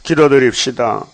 기도드립시다.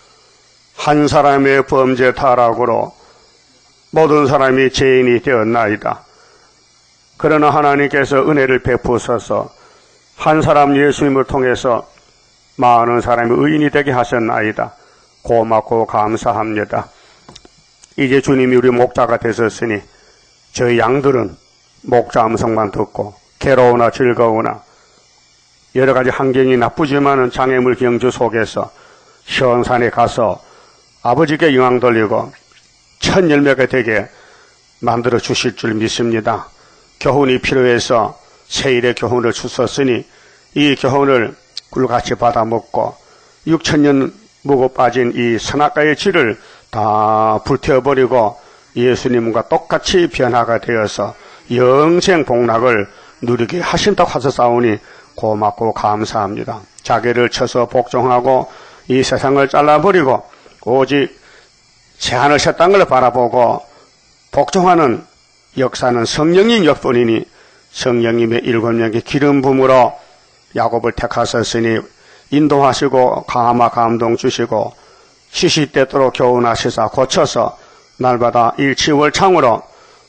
한 사람의 범죄 타락으로 모든 사람이 죄인이 되었나이다. 그러나 하나님께서 은혜를 베푸셔서 한 사람 예수님을 통해서 많은 사람이 의인이 되게 하셨나이다. 고맙고 감사합니다. 이제 주님이 우리 목자가 되셨으니 저희 양들은 목자 음성만 듣고 괴로우나 즐거우나 여러 가지 환경이 나쁘지만은 장애물 경주 속에서 시원산에 가서 아버지께 영광 돌리고 첫 열매가 되게 만들어 주실 줄 믿습니다. 교훈이 필요해서 세일의 교훈을 주셨으니 이 교훈을 꿀같이 받아먹고 6,000년 묵어 빠진 이 선악과의 질을 다 불태워버리고 예수님과 똑같이 변화가 되어서 영생 복락을 누리게 하신다고 하셨사오니 고맙고 감사합니다. 자기를 쳐서 복종하고 이 세상을 잘라버리고 오직 새하늘새 땅을 바라보고 복종하는 역사는 성령님 역뿐이니 성령님의 7명의 기름 부음으로 야곱을 택하셨으니 인도하시고 감화 감동 주시고 시시때때로 교훈하시사 고쳐서 날마다 일치월창으로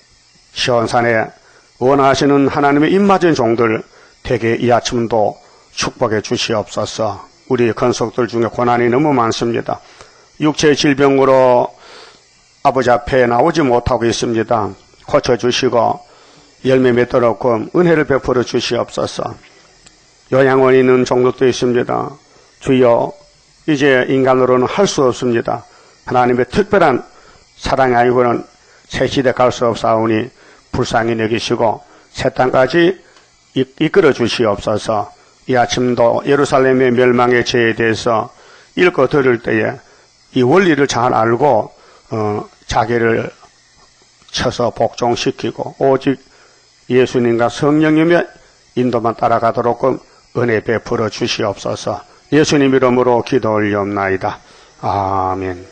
시온산에 원하시는 하나님의 입맞은 종들 되게 이 아침도 축복해 주시옵소서. 우리 건속들 중에 고난이 너무 많습니다. 육체의 질병으로 아버지 앞에 나오지 못하고 있습니다. 고쳐주시고 열매 맺도록 은혜를 베풀어 주시옵소서. 요양원에 있는 종들도 있습니다. 주여, 이제 인간으로는 할 수 없습니다. 하나님의 특별한 사랑이 아니고는 새 시대 갈 수 없사오니 불쌍히 여기시고 새 땅까지 이끌어 주시옵소서. 이 아침도 예루살렘의 멸망의 죄에 대해서 읽고 들을 때에 이 원리를 잘 알고 자기를 쳐서 복종시키고 오직 예수님과 성령님의 인도만 따라가도록 은혜 베풀어 주시옵소서. 예수님 이름으로 기도 올리옵나이다. 아멘.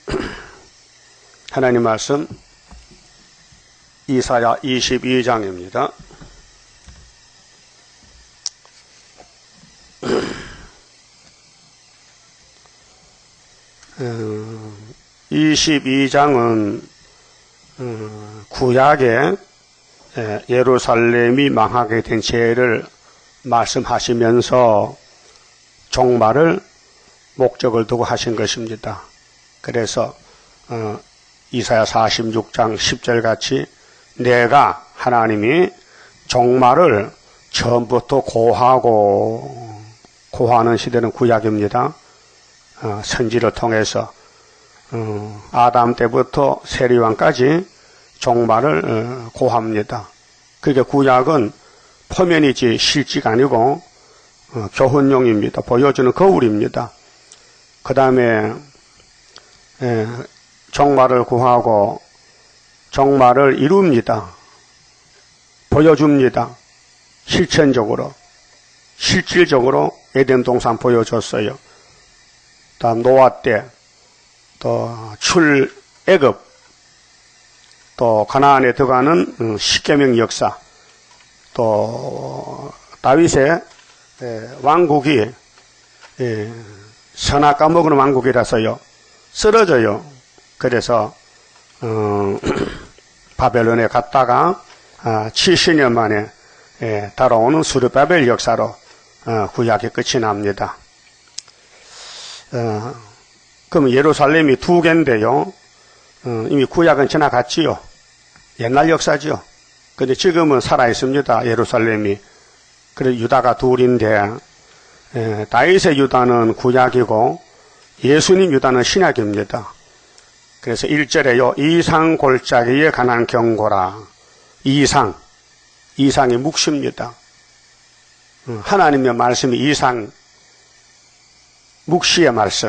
하나님 말씀 이사야 22장입니다. 22장은 구약에 예루살렘이 망하게 된 죄를 말씀하시면서 종말을 목적을 두고 하신 것입니다. 그래서 이사야 46장 10절 같이 내가 하나님이 종말을 처음부터 고하는 시대는 구약입니다. 선지를 통해서 아담 때부터 세리왕까지 종말을 고합니다. 그게 구약은 표면이지 실지가 아니고 교훈용입니다. 보여주는 거울입니다. 그 다음에 종말을 구하고 종말을 이룹니다. 보여줍니다. 실천적으로 실질적으로 에덴 동산 보여줬어요. 다음 노아 때 또 출애굽 또 가나안에 들어가는 십계명 역사 또 다윗의 왕국이 선악 까먹은 왕국이라서요 쓰러져요. 그래서 바벨론에 갔다가 70년 만에 달아오는 수르바벨 역사로 구약이 끝이 납니다. 그럼 예루살렘이 두 개인데요. 이미 구약은 지나갔지요. 옛날 역사지요. 근데 지금은 살아있습니다. 예루살렘이. 그래서 유다가 둘인데 다윗의 유다는 구약이고 예수님 유다는 신약입니다. 그래서 1절에요. 이상 골짜기에 관한 경고라. 이상이 묵시입니다. 하나님의 말씀이 이상 묵시의 말씀.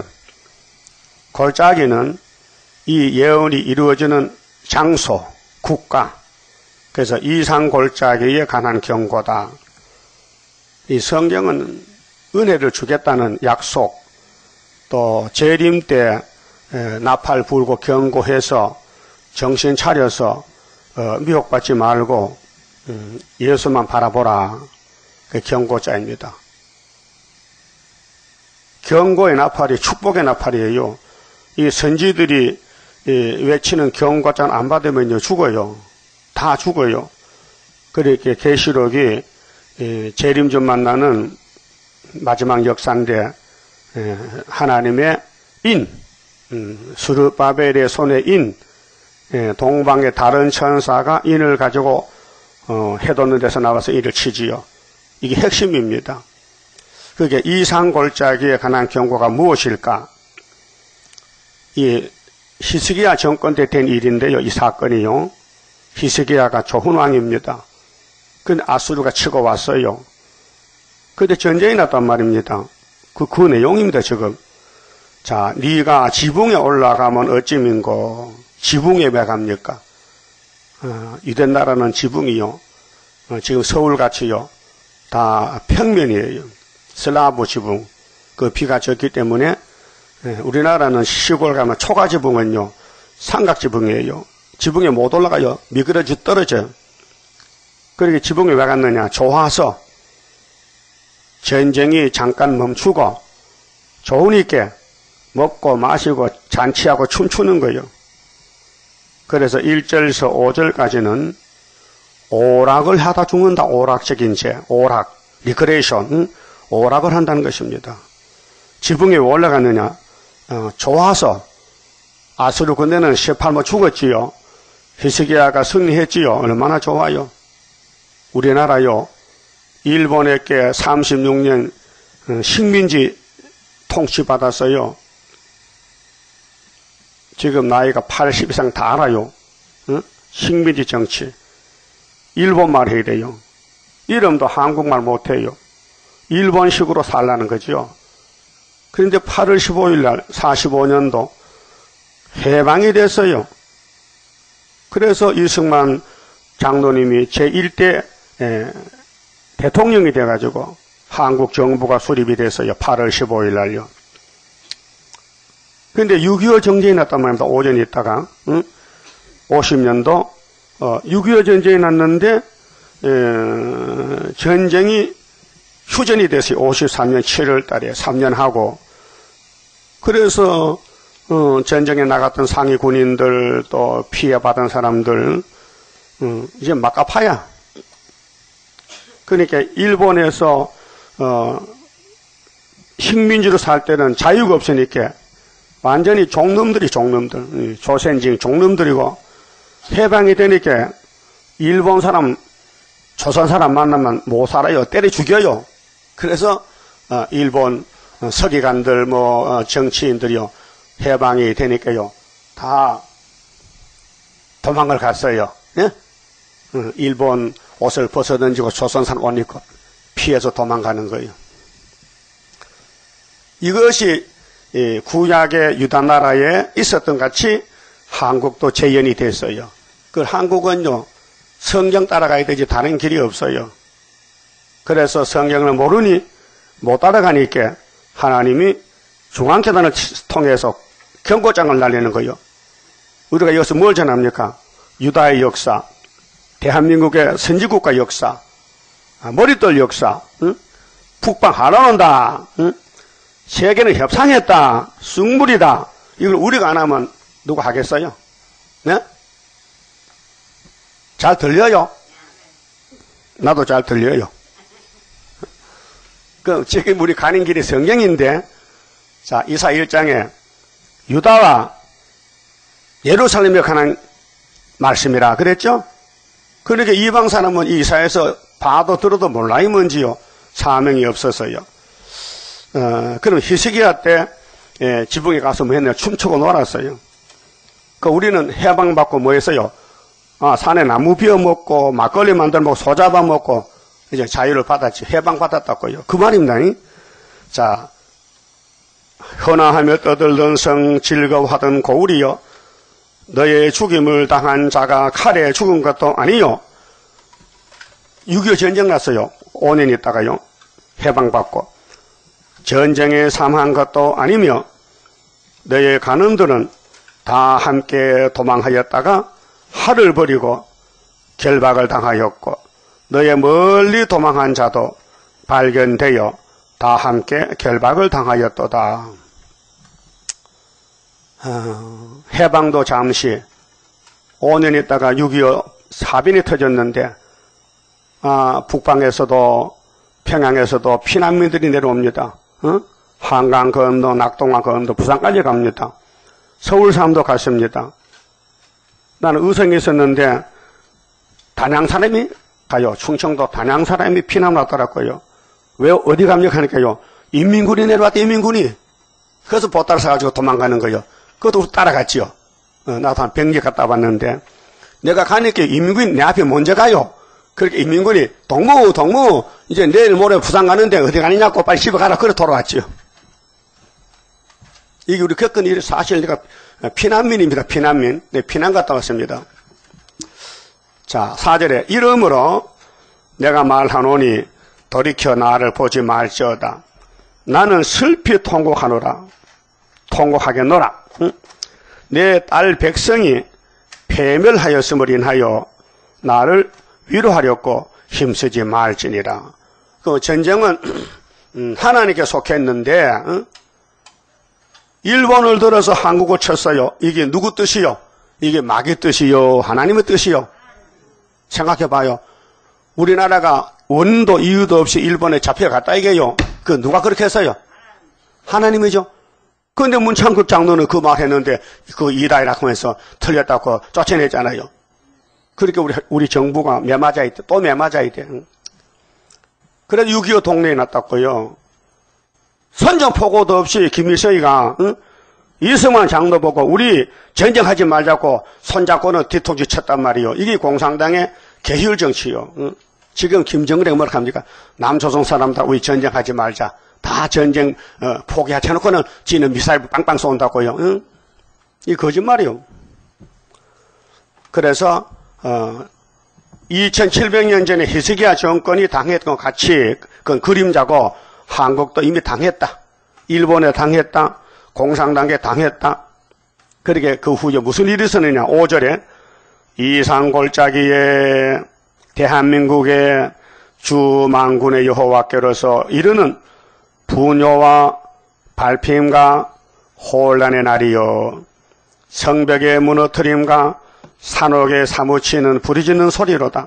골짜기는 이 예언이 이루어지는 장소, 국가. 그래서 이상 골짜기에 관한 경고다. 이 성경은 은혜를 주겠다는 약속, 또 재림 때 나팔 불고 경고해서 정신 차려서 미혹받지 말고 예수만 바라보라. 그 경고자입니다. 경고의 나팔이 축복의 나팔이에요. 이 선지들이 외치는 경고장 안 받으면요 죽어요. 다 죽어요. 그렇게 계시록이 재림전 만나는 마지막 역사인데 하나님의 인, 스룹바벨의 손에 인, 동방의 다른 천사가 인을 가지고 해돋는 데서 나와서 이를 치지요. 이게 핵심입니다. 그게 이상골짜기에 관한 경고가 무엇일까? 이 히스기야 정권 때 된 일인데요. 이 사건이요. 히스기야가 좋은 왕입니다. 근데 아수르가 치고 왔어요. 근데 전쟁이 났단 말입니다. 그 내용입니다, 지금. 자, 네가 지붕에 올라가면 어찌민고, 지붕에 왜 갑니까? 유대 나라는 지붕이요. 지금 서울같이요. 다 평면이에요. 슬라브 지붕. 그 비가 졌기 때문에, 우리나라는 시골 가면 초가 지붕은요, 삼각 지붕이에요. 지붕에 못 올라가요. 미끄러지 떨어져요. 그렇게 지붕에 왜 갔느냐? 좋아서 전쟁이 잠깐 멈추고 좋으니까 먹고 마시고 잔치하고 춤추는 거예요. 그래서 1절에서 5절까지는 오락을 하다 죽는다. 오락적인 죄, 오락, 리크레이션, 오락을 한다는 것입니다. 지붕에 왜 올라갔느냐? 좋아서 아수르 군대는 18모 죽었지요. 히스기야가 승리했지요. 얼마나 좋아요. 우리나라요. 일본에게 36년 식민지 통치받았어요. 지금 나이가 80 이상 다 알아요. 식민지 정치. 일본말 해야 돼요. 이름도 한국말 못해요. 일본식으로 살라는 거죠. 그런데 8월 15일 날 45년도 해방이 됐어요. 그래서 이승만 장로님이 제1대 대통령이 돼가지고 한국 정부가 수립이 됐어요. 8월 15일 날요. 그런데 6.25 전쟁이 났단 말입니다. 5년 있다가 50년도 6.25 전쟁이 났는데 전쟁이 휴전이 됐어요. 53년 7월 달에 3년 하고. 그래서 전쟁에 나갔던 상위 군인들 또 피해받은 사람들 이제 막 갚아야. 그러니까 일본에서 식민지로 살 때는 자유가 없으니까 완전히 종놈들, 조선진 종놈들이고 해방이 되니까 일본 사람, 조선 사람 만나면 못 살아요. 때려 죽여요. 그래서 일본 서기관들, 정치인들이요. 해방이 되니까요. 다 도망을 갔어요. 예? 일본 옷을 벗어던지고 조선산 옷 입고 피해서 도망가는 거예요. 이것이 구약의 유다 나라에 있었던 같이 한국도 재현이 됐어요. 그 한국은요. 성경 따라가야 되지 다른 길이 없어요. 그래서 성경을 모르니 못 따라가니까 하나님이 중앙재단을 통해서 경고장을 날리는 거예요. 우리가 여기서 뭘 전합니까? 유다의 역사, 대한민국의 선지국가 역사, 머릿돌 역사, 북방 하러온다, 세계는 협상했다, 쑥물이다. 이걸 우리가 안 하면 누가 하겠어요? 네? 잘 들려요? 나도 잘 들려요. 그 지금 우리 가는 길이 성경인데, 자, 이사 1장에 유다와 예루살렘에 관한 말씀이라 그랬죠? 그러니까 이방 사람은 이사에서 봐도 들어도 몰라요, 뭔지요. 사명이 없어서요. 그럼 히스기야 때 지붕에 가서 뭐 했냐? 춤추고 놀았어요. 그 우리는 해방받고 뭐 했어요? 산에 나무 비워 먹고 막걸리 만들어 먹고 소 잡아 먹고 이제 자유를 받았지. 해방받았다고요. 그 말입니다. 자, 헌화하며 떠들던 성 즐거워하던 고울이여, 너의 죽임을 당한 자가 칼에 죽은 것도 아니요. 6.25 전쟁 났어요. 5년 있다가요. 해방받고. 전쟁에 사망한 것도 아니며 너의 간음들은 다 함께 도망하였다가 할을 버리고 결박을 당하였고 너의 멀리 도망한 자도 발견되어 다 함께 결박을 당하였도다. 해방도 잠시 5년 있다가 6.25 사변이 터졌는데 북방에서도 평양에서도 피난민들이 내려옵니다. 한강 건너, 낙동강 건너, 부산까지 갑니다. 서울 사람도 갔습니다. 나는 의성에 있었는데 단양 사람이 가요. 충청도 단양 사람이 피난 왔더라고요. 왜 어디 갑니까 하니까요. 인민군이 내려왔대, 인민군이. 그래서 보따리 사가지고 도망가는 거예요. 그것도 따라갔지요. 나도 한 100리 갔다 왔는데 내가 가니까 인민군이 내 앞에 먼저 가요. 그렇게 인민군이 동무 이제 내일 모레 부산 가는데 어디 가느냐고 빨리 집에 가라. 그래 돌아왔지요. 이게 우리 겪은 일이 사실 내가 피난민입니다. 피난민. 네, 피난 갔다 왔습니다. 자, 4절에 이러므로 내가 말하노니 돌이켜 나를 보지 말지어다. 나는 슬피 통곡하노라. 통곡하겠노라. 내 딸 백성이 패멸하였음을 인하여 나를 위로하려고 힘쓰지 말지니라. 그 전쟁은 하나님께 속했는데 일본을 들어서 한국을 쳤어요. 이게 누구 뜻이요? 이게 마귀 뜻이요? 하나님의 뜻이요? 생각해봐요. 우리나라가 원도 이유도 없이 일본에 잡혀갔다 이게요. 그 누가 그렇게 했어요? 하나님이죠. 그런데 문창극 장로는 그 말 했는데 그 이다이라고 하면서 틀렸다고 쫓아냈잖아요. 그러니까 우리 정부가 매맞아 있대. 또 매맞아 있대. 그래도 6.25 동네에 났다고요. 선전포고도 없이 김일성이가 이승만 장로 보고 우리 전쟁하지 말자고 손잡고는 뒤통수 쳤단 말이요. 이게 공산당의 계율 정치요. 지금 김정은이 뭐라 합니까? 남조선 사람들 우리 전쟁하지 말자. 다 전쟁 포기하쳐놓고는 지는 미사일 빵빵 쏜다고요. 이 거짓말이요. 그래서 2700년 전에 히스기야 정권이 당했던 것 같이 그건 그림자고 한국도 이미 당했다. 일본에 당했다. 공산당에 당했다. 그렇게 그 후에 무슨 일이 있었느냐. 5절에 이상골짜기에 대한민국의 주만군의 여호와께로서 이르는 분요와 발핌과 혼란의 날이요 성벽의 무너뜨림과 산옥에 사무치는 부르짖는 소리로다.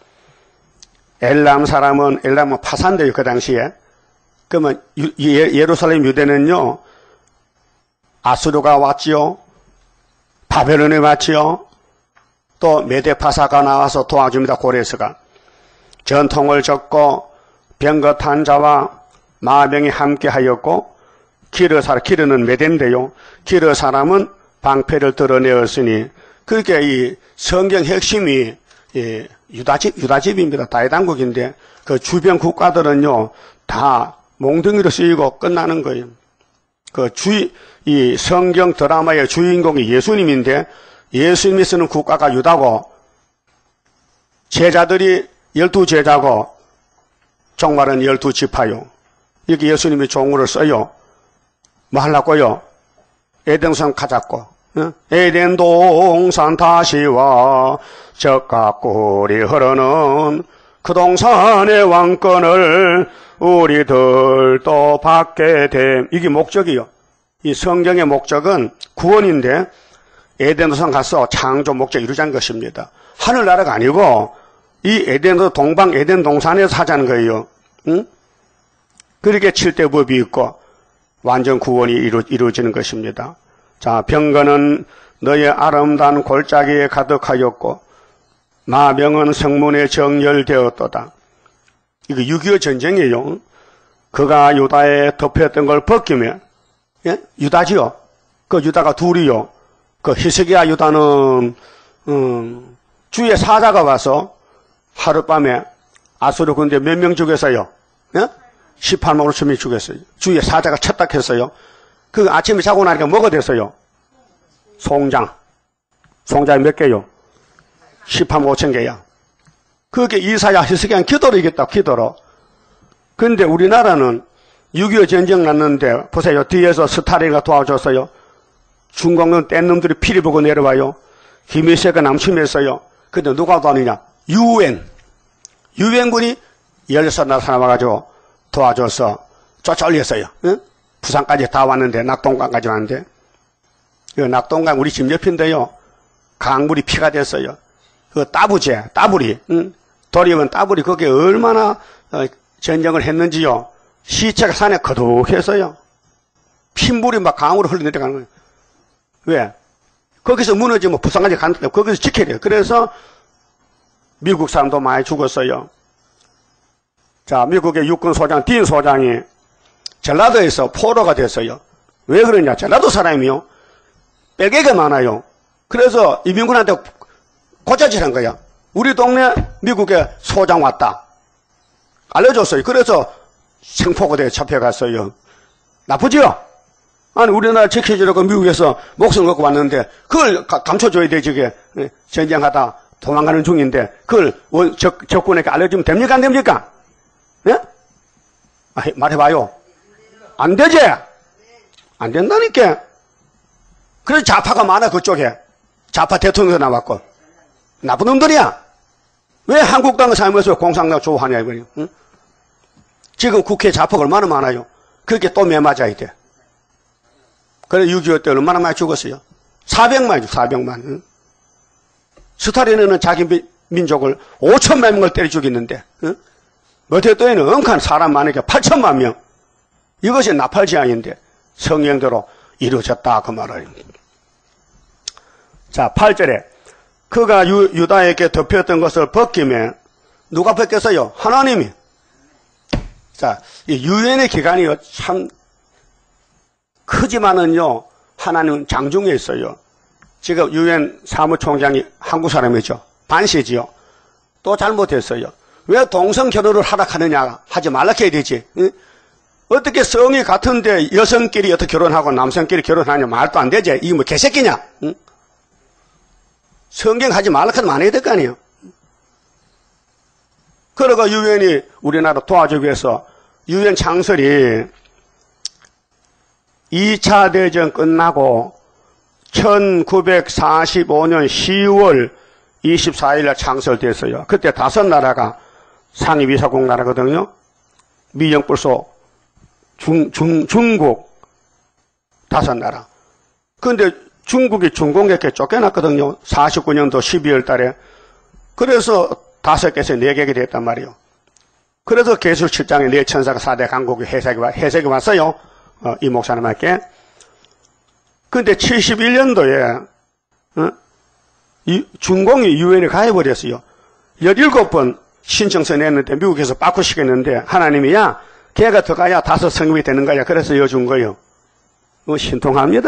엘람은 파산돼요. 그 당시에. 그러면 예루살렘 유대는요 아수르가 왔지요. 바벨론이 왔지요. 또 메데파사가 나와서 도와줍니다. 고레스가. 전통을 적고 병거탄 자와 마병이 함께하였고 기르는 메대인데요. 기르 사람은 방패를 드러내었으니 그러니까 이 성경 핵심이 유다집입니다. 다해당국인데 그 주변 국가들은요 다 몽둥이로 쓰이고 끝나는 거예요. 이 성경 드라마의 주인공이 예수님인데 예수님이 쓰는 국가가 유다고 제자들이 12제자고 종말은 12지파요. 이렇게 예수님이 종으로 써요. 뭐 하려고요? 에덴산 가자고. 에덴 동산 다시와 적과 꿀이 흐르는 그 동산의 왕권을 우리들도 받게 됨. 이게 목적이요. 이 성경의 목적은 구원인데 에덴도산 가서 창조 목적 이루자는 것입니다. 하늘나라가 아니고 이 에덴도 동방 에덴 동산에서 하자는 거예요. 응? 그렇게 7대 법이 있고 완전 구원이 이루어지는 것입니다. 자, 병거는 너의 아름다운 골짜기에 가득하였고 마병은 성문에 정렬되었도다. 이거 6.25 전쟁이에요. 그가 유다에 덮였던 걸 벗기면 유다지요. 그 유다가 둘이요. 그 히스기야 유다는 주의 사자가 와서 하룻밤에 아수르 군대 몇 명 죽였어요? 18만 5천명 죽였어요. 주의 사자가 쳤다 했어요. 그 아침에 자고 나니까 뭐가 됐어요? 송장이 몇 개요? 18만 5천 개야. 그게 이사야 히스기야는 기도로 이겼다. 기도로. 근데 우리나라는 6.25 전쟁 났는데 보세요. 뒤에서 스탈린가 도와줬어요. 중공은 뗀 놈들이 피리 보고 내려와요. 김일성가 남침했어요. 근데 누가 도와주냐? 유엔군이 16 나타나가지고 도와줘서 쫓아올렸어요. 응? 부산까지 다 왔는데, 낙동강까지 왔는데, 그 낙동강 우리 집 옆인데요. 강물이 피가 됐어요. 그 따부리, 응? 도리면 따부리, 거기에 얼마나 전쟁을 했는지요. 시체가 산에 거둑했어요. 핏물이 막 강으로 흘러내려가는 거예요. 왜? 거기서 무너지면 부산까지 갔는데, 거기서 지켜야 돼요. 그래서 미국 사람도 많이 죽었어요. 자, 미국의 육군 소장, 딘 소장이 전라도에서 포로가 됐어요. 왜 그러냐? 전라도 사람이요. 뺄개가 많아요. 그래서 이민군한테 고자질한 거야. 우리 동네 미국에 소장 왔다. 알려줬어요. 그래서 생포고대에 잡혀갔어요. 나쁘지요? 아니, 우리나라 지켜주려고 미국에서 목숨 걸고 왔는데, 그걸 감춰줘야 돼, 저게. 전쟁하다 도망가는 중인데, 그걸 적군에게 알려주면 됩니까? 안 됩니까? 예? 말해봐요. 안 되지? 안 된다니까. 그래서 좌파가 많아, 그쪽에. 좌파 대통령도 나왔고. 나쁜 놈들이야. 왜 한국당을 살면서 공산당 좋아하냐, 이거요. 응? 지금 국회 좌파가 얼마나 많아요. 그렇게 또 매맞아야 돼. 그래, 6.25 때 얼마나 많이 죽었어요? 400만이죠, 400만. 응? 스탈린은 자기 민족을 5천만 명을 때려 죽였는데, 응? 머태또에는 엄한 사람 많으니까 8천만 명. 이것이 나팔지향인데 성경대로 이루어졌다, 그 말을. 자, 8절에 그가 유다에게 덮였던 것을 벗기며 누가 벗겼어요? 하나님이. 자, 이 유엔의 기간이요 참 크지만은요 하나님은 장중에 있어요. 지금 유엔 사무총장이 한국 사람이죠. 반시지요. 또 잘못했어요. 왜 동성 결혼을 하락하느냐? 하지 말라 해야 되지. 응? 어떻게 성이 같은데 여성끼리 어떻게 결혼하고 남성끼리 결혼하냐? 말도 안 되지. 이게 뭐 개새끼냐? 응? 성경 하지 말라 하면 안 해야 될 거 아니에요. 그러고 유엔이 우리나라 도와주기 위해서 유엔 창설이 2차 대전 끝나고 1945년 10월 24일에 창설됐어요. 그때 5나라가 상위비사국 나라거든요. 미영불소, 중국 5나라. 그런데 중국이 중공격에 쫓겨났거든요. 49년도 12월 달에. 그래서 5개에서 4개가 됐단 말이에요. 그래서 계술 7장에 네 천사가 4대 강국의 해석이 왔어요. 이 목사님께. 근데 71년도에 중공이 유엔에 가해버렸어요. 17번 신청서 냈는데 미국에서 바꾸시켰는데 하나님이 야 걔가 더 가야 5 성립이 되는 거야. 그래서 여준 거예요. 신통합니다.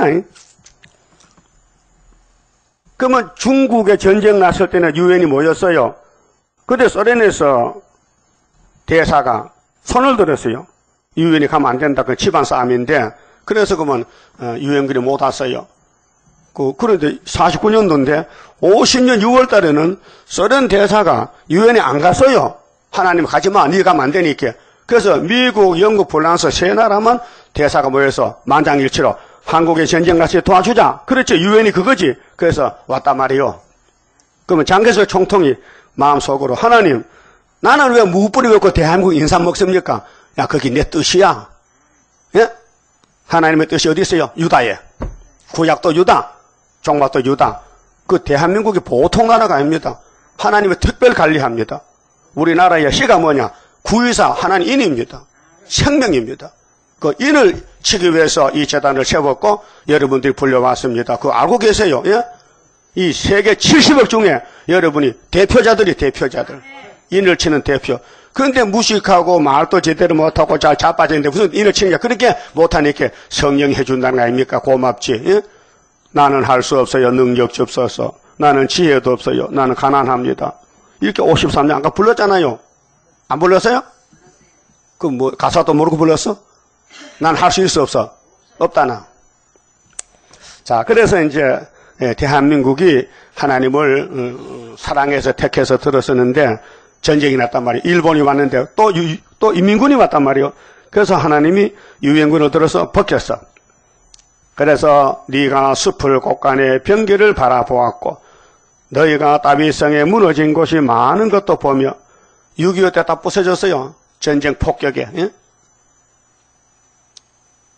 그러면 중국에 전쟁 났을 때는 유엔이 모였어요. 그때 소련에서 대사가 손을 들었어요. 유엔이 가면 안 된다. 그 집안 싸움인데 그래서 그러면 유엔군이 못 왔어요. 그런데 49년도인데 50년 6월 달에는 소련 대사가 유엔에 안 갔어요. 하나님 가지 마. 네가 가면 안 되니까. 그래서 미국, 영국, 프랑스 세 나라만 대사가 모여서 만장일치로 한국의 전쟁 같이 도와주자. 그렇죠. 유엔이 그거지. 그래서 왔단 말이에요. 그러면 장개석 총통이 마음속으로 하나님 나는 왜 무뿌리 갖고 대한민국 인삼 먹습니까? 야 그게 내 뜻이야. 예? 하나님의 뜻이 어디 있어요? 유다에. 구약도 유다, 종말도 유다. 그 대한민국이 보통 나라가 아닙니다. 하나님의 특별 관리합니다. 우리나라의 시가 뭐냐? 구의사 하나님 인입니다. 생명입니다. 그 인을 치기 위해서 이 재단을 세웠고 여러분들이 불려왔습니다. 그거 알고 계세요? 예? 이 세계 70억 중에 여러분이 대표자들. 인을 치는 대표. 그런데 무식하고 말도 제대로 못하고 잘 자빠졌는데 무슨 인을 치느냐. 그렇게 못하니까 성령이 해준다는 거 아닙니까? 고맙지. 예? 나는 할 수 없어요. 능력이 없어서. 나는 지혜도 없어요. 나는 가난합니다. 이렇게 53년 아까 불렀잖아요. 안 불렀어요? 그 뭐 가사도 모르고 불렀어? 난 할 수 있어 없어? 없다나. 자, 그래서 이제 대한민국이 하나님을 사랑해서 택해서 들었었는데 전쟁이 났단 말이에요. 일본이 왔는데 또 인민군이 왔단 말이에요. 그래서 하나님이 유엔군을 들어서 벗겼어. 그래서 네가 숲을 곳간의 병기를 바라보았고 너희가 다윗성에 무너진 곳이 많은 것도 보며 6.25 때 다 부서졌어요. 전쟁 폭격에. 예?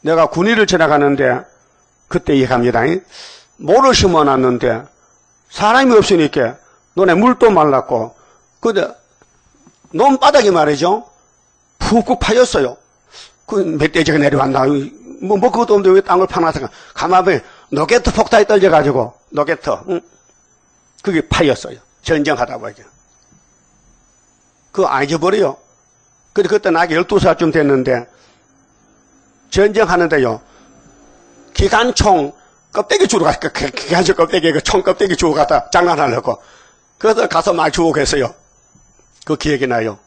내가 군위를 지나가는데 그때 얘기합니다. 모를 심어놨는데 사람이 없으니까 논에 물도 말랐고 근데 논바닥이 말이죠. 푹푹 파였어요. 그 멧돼지가 내려왔나 뭐 그것도 없는데 왜 땅을 파놨을까. 가만히 노게트 폭탄이 떨어져가지고 노게트 그게 파였어요. 전쟁하다 보니까. 그거 안 잊어버려요. 근데 그때 나이 12살쯤 됐는데 전쟁하는데요. 기관총 껍데기 주러 갔어요. 기관총 껍데기, 그 총 껍데기 주고 갔다 장난하려고. 그래서 가서 많이 주고 계세요. 그 기억이 나요.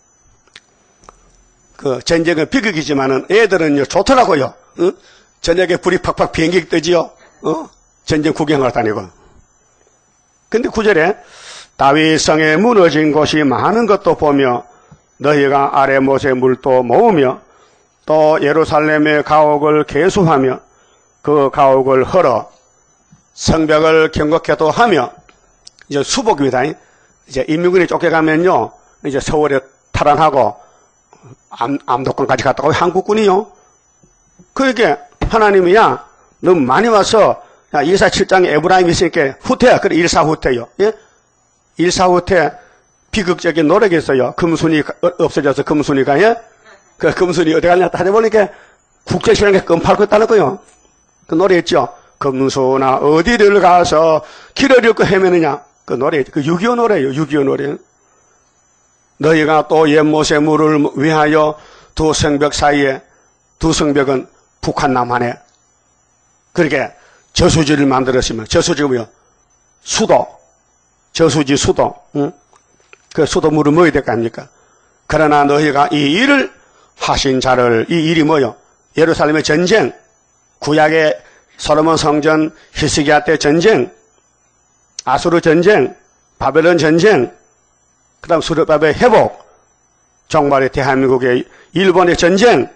그 전쟁은 비극이지만은 애들은요, 좋더라고요. 응? 저녁에 불이 팍팍 비행기 뜨지요. 전쟁 구경을 다니고. 근데 9절에 다윗성에 무너진 곳이 많은 것도 보며 너희가 아래 못의 물도 모으며 또 예루살렘의 가옥을 개수하며 그 가옥을 헐어 성벽을 경곡해도 하며 이제 수복입니다. 이제 인민군이 쫓겨가면요 이제 서울에 탈환하고 암도권까지 갔다고 한국군이요. 그러니까 하나님이야 너무 많이 와서 야, 1사 7장에 에브라임이 있으니까 후퇴야. 그래 1사 후퇴요. 예? 1사 후퇴 비극적인 노래가 있어요. 금순이 없어져서 금순이가 예? 그 금순이 어디 갔냐 따져보니까 국제시장에 껌 팔고 있다는 거요. 그 노래 있죠. 금순아 어디를 가서 길을 잃고 헤매느냐. 그 노래 그 6.25 노래예요. 6.25 노래. 너희가 또 옛못의 물을 위하여 두 성벽 사이에 두 성벽은 북한 남한에 그렇게 저수지를 만들었으면 저수지가 뭐요? 수도. 저수지 수도. 응? 그 수도 물을 먹어야 될 거 아닙니까? 그러나 너희가 이 일을 하신 자를 이 일이 뭐요? 예루살렘의 전쟁, 구약의 솔로몬 성전 히스기야 때 전쟁, 아수르 전쟁, 바벨론 전쟁, 그 다음 수르바벨 회복, 정말의 대한민국의 일본의 전쟁,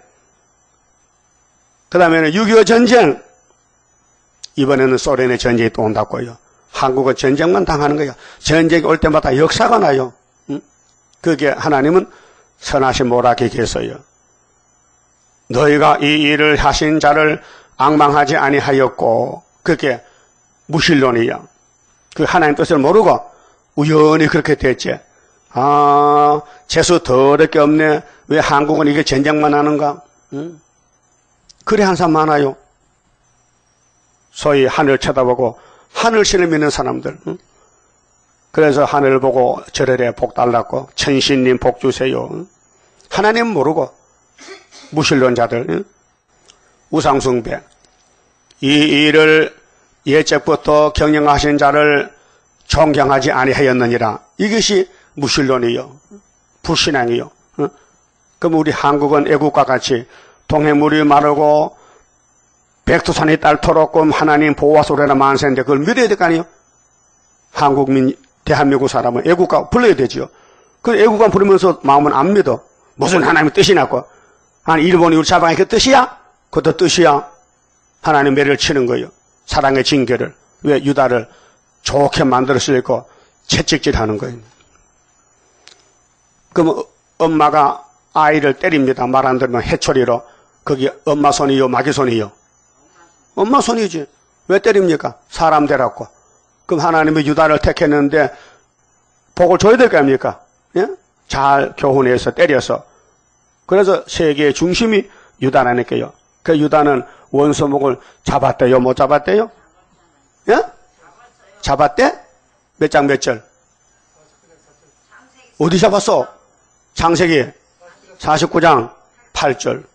그 다음에는 6.25 전쟁, 이번에는 소련의 전쟁이 또 온다고요. 한국은 전쟁만 당하는 거예요. 전쟁이 올 때마다 역사가 나요. 그게 하나님은 선하신 모락에 계세요. 너희가 이 일을 하신 자를 앙망하지 아니하였고 그게 무신론이요. 그 하나님 뜻을 모르고 우연히 그렇게 됐지. 아, 재수 더럽게 없네. 왜 한국은 이게 전쟁만 하는가? 그래 한 사람 많아요. 소위 하늘 쳐다보고 하늘신을 믿는 사람들. 그래서 하늘 보고 절에 복 달라고 천신님 복 주세요. 하나님 모르고 무신론자들 우상숭배 이 일을 예적부터 경영하신 자를 존경하지 아니하였느니라. 이것이 무신론이요. 불신앙이요. 그럼 우리 한국은 애국과 같이 동해물이 마르고 백두산이 딸토록 하나님 보호하소래나 만세인데 그걸 믿어야 될 거 아니에요? 한국민, 대한민국 사람은 애국가 불러야 되죠. 그 애국가 부르면서 마음은 안 믿어. 무슨 하나님의 뜻이 났고. 아니, 일본이 우리 잡아간 그 뜻이야? 그것도 뜻이야. 하나님 매를 치는 거예요. 사랑의 징계를. 왜 유다를 좋게 만들었을까? 채찍질 하는 거예요. 그럼 엄마가 아이를 때립니다. 말 안 들으면 해초리로. 거기 엄마 손이요, 마귀 손이요? 엄마 손이지. 왜 때립니까? 사람 되라고. 그럼 하나님이 유다를 택했는데 복을 줘야 될 거 아닙니까? 예? 잘 교훈해서 때려서. 그래서 세계의 중심이 유다라니까요. 그 유다는 원수목을 잡았대요? 못 잡았대요? 예? 잡았대? 몇 장 몇 절? 어디 잡았어? 창세기 49장 8절.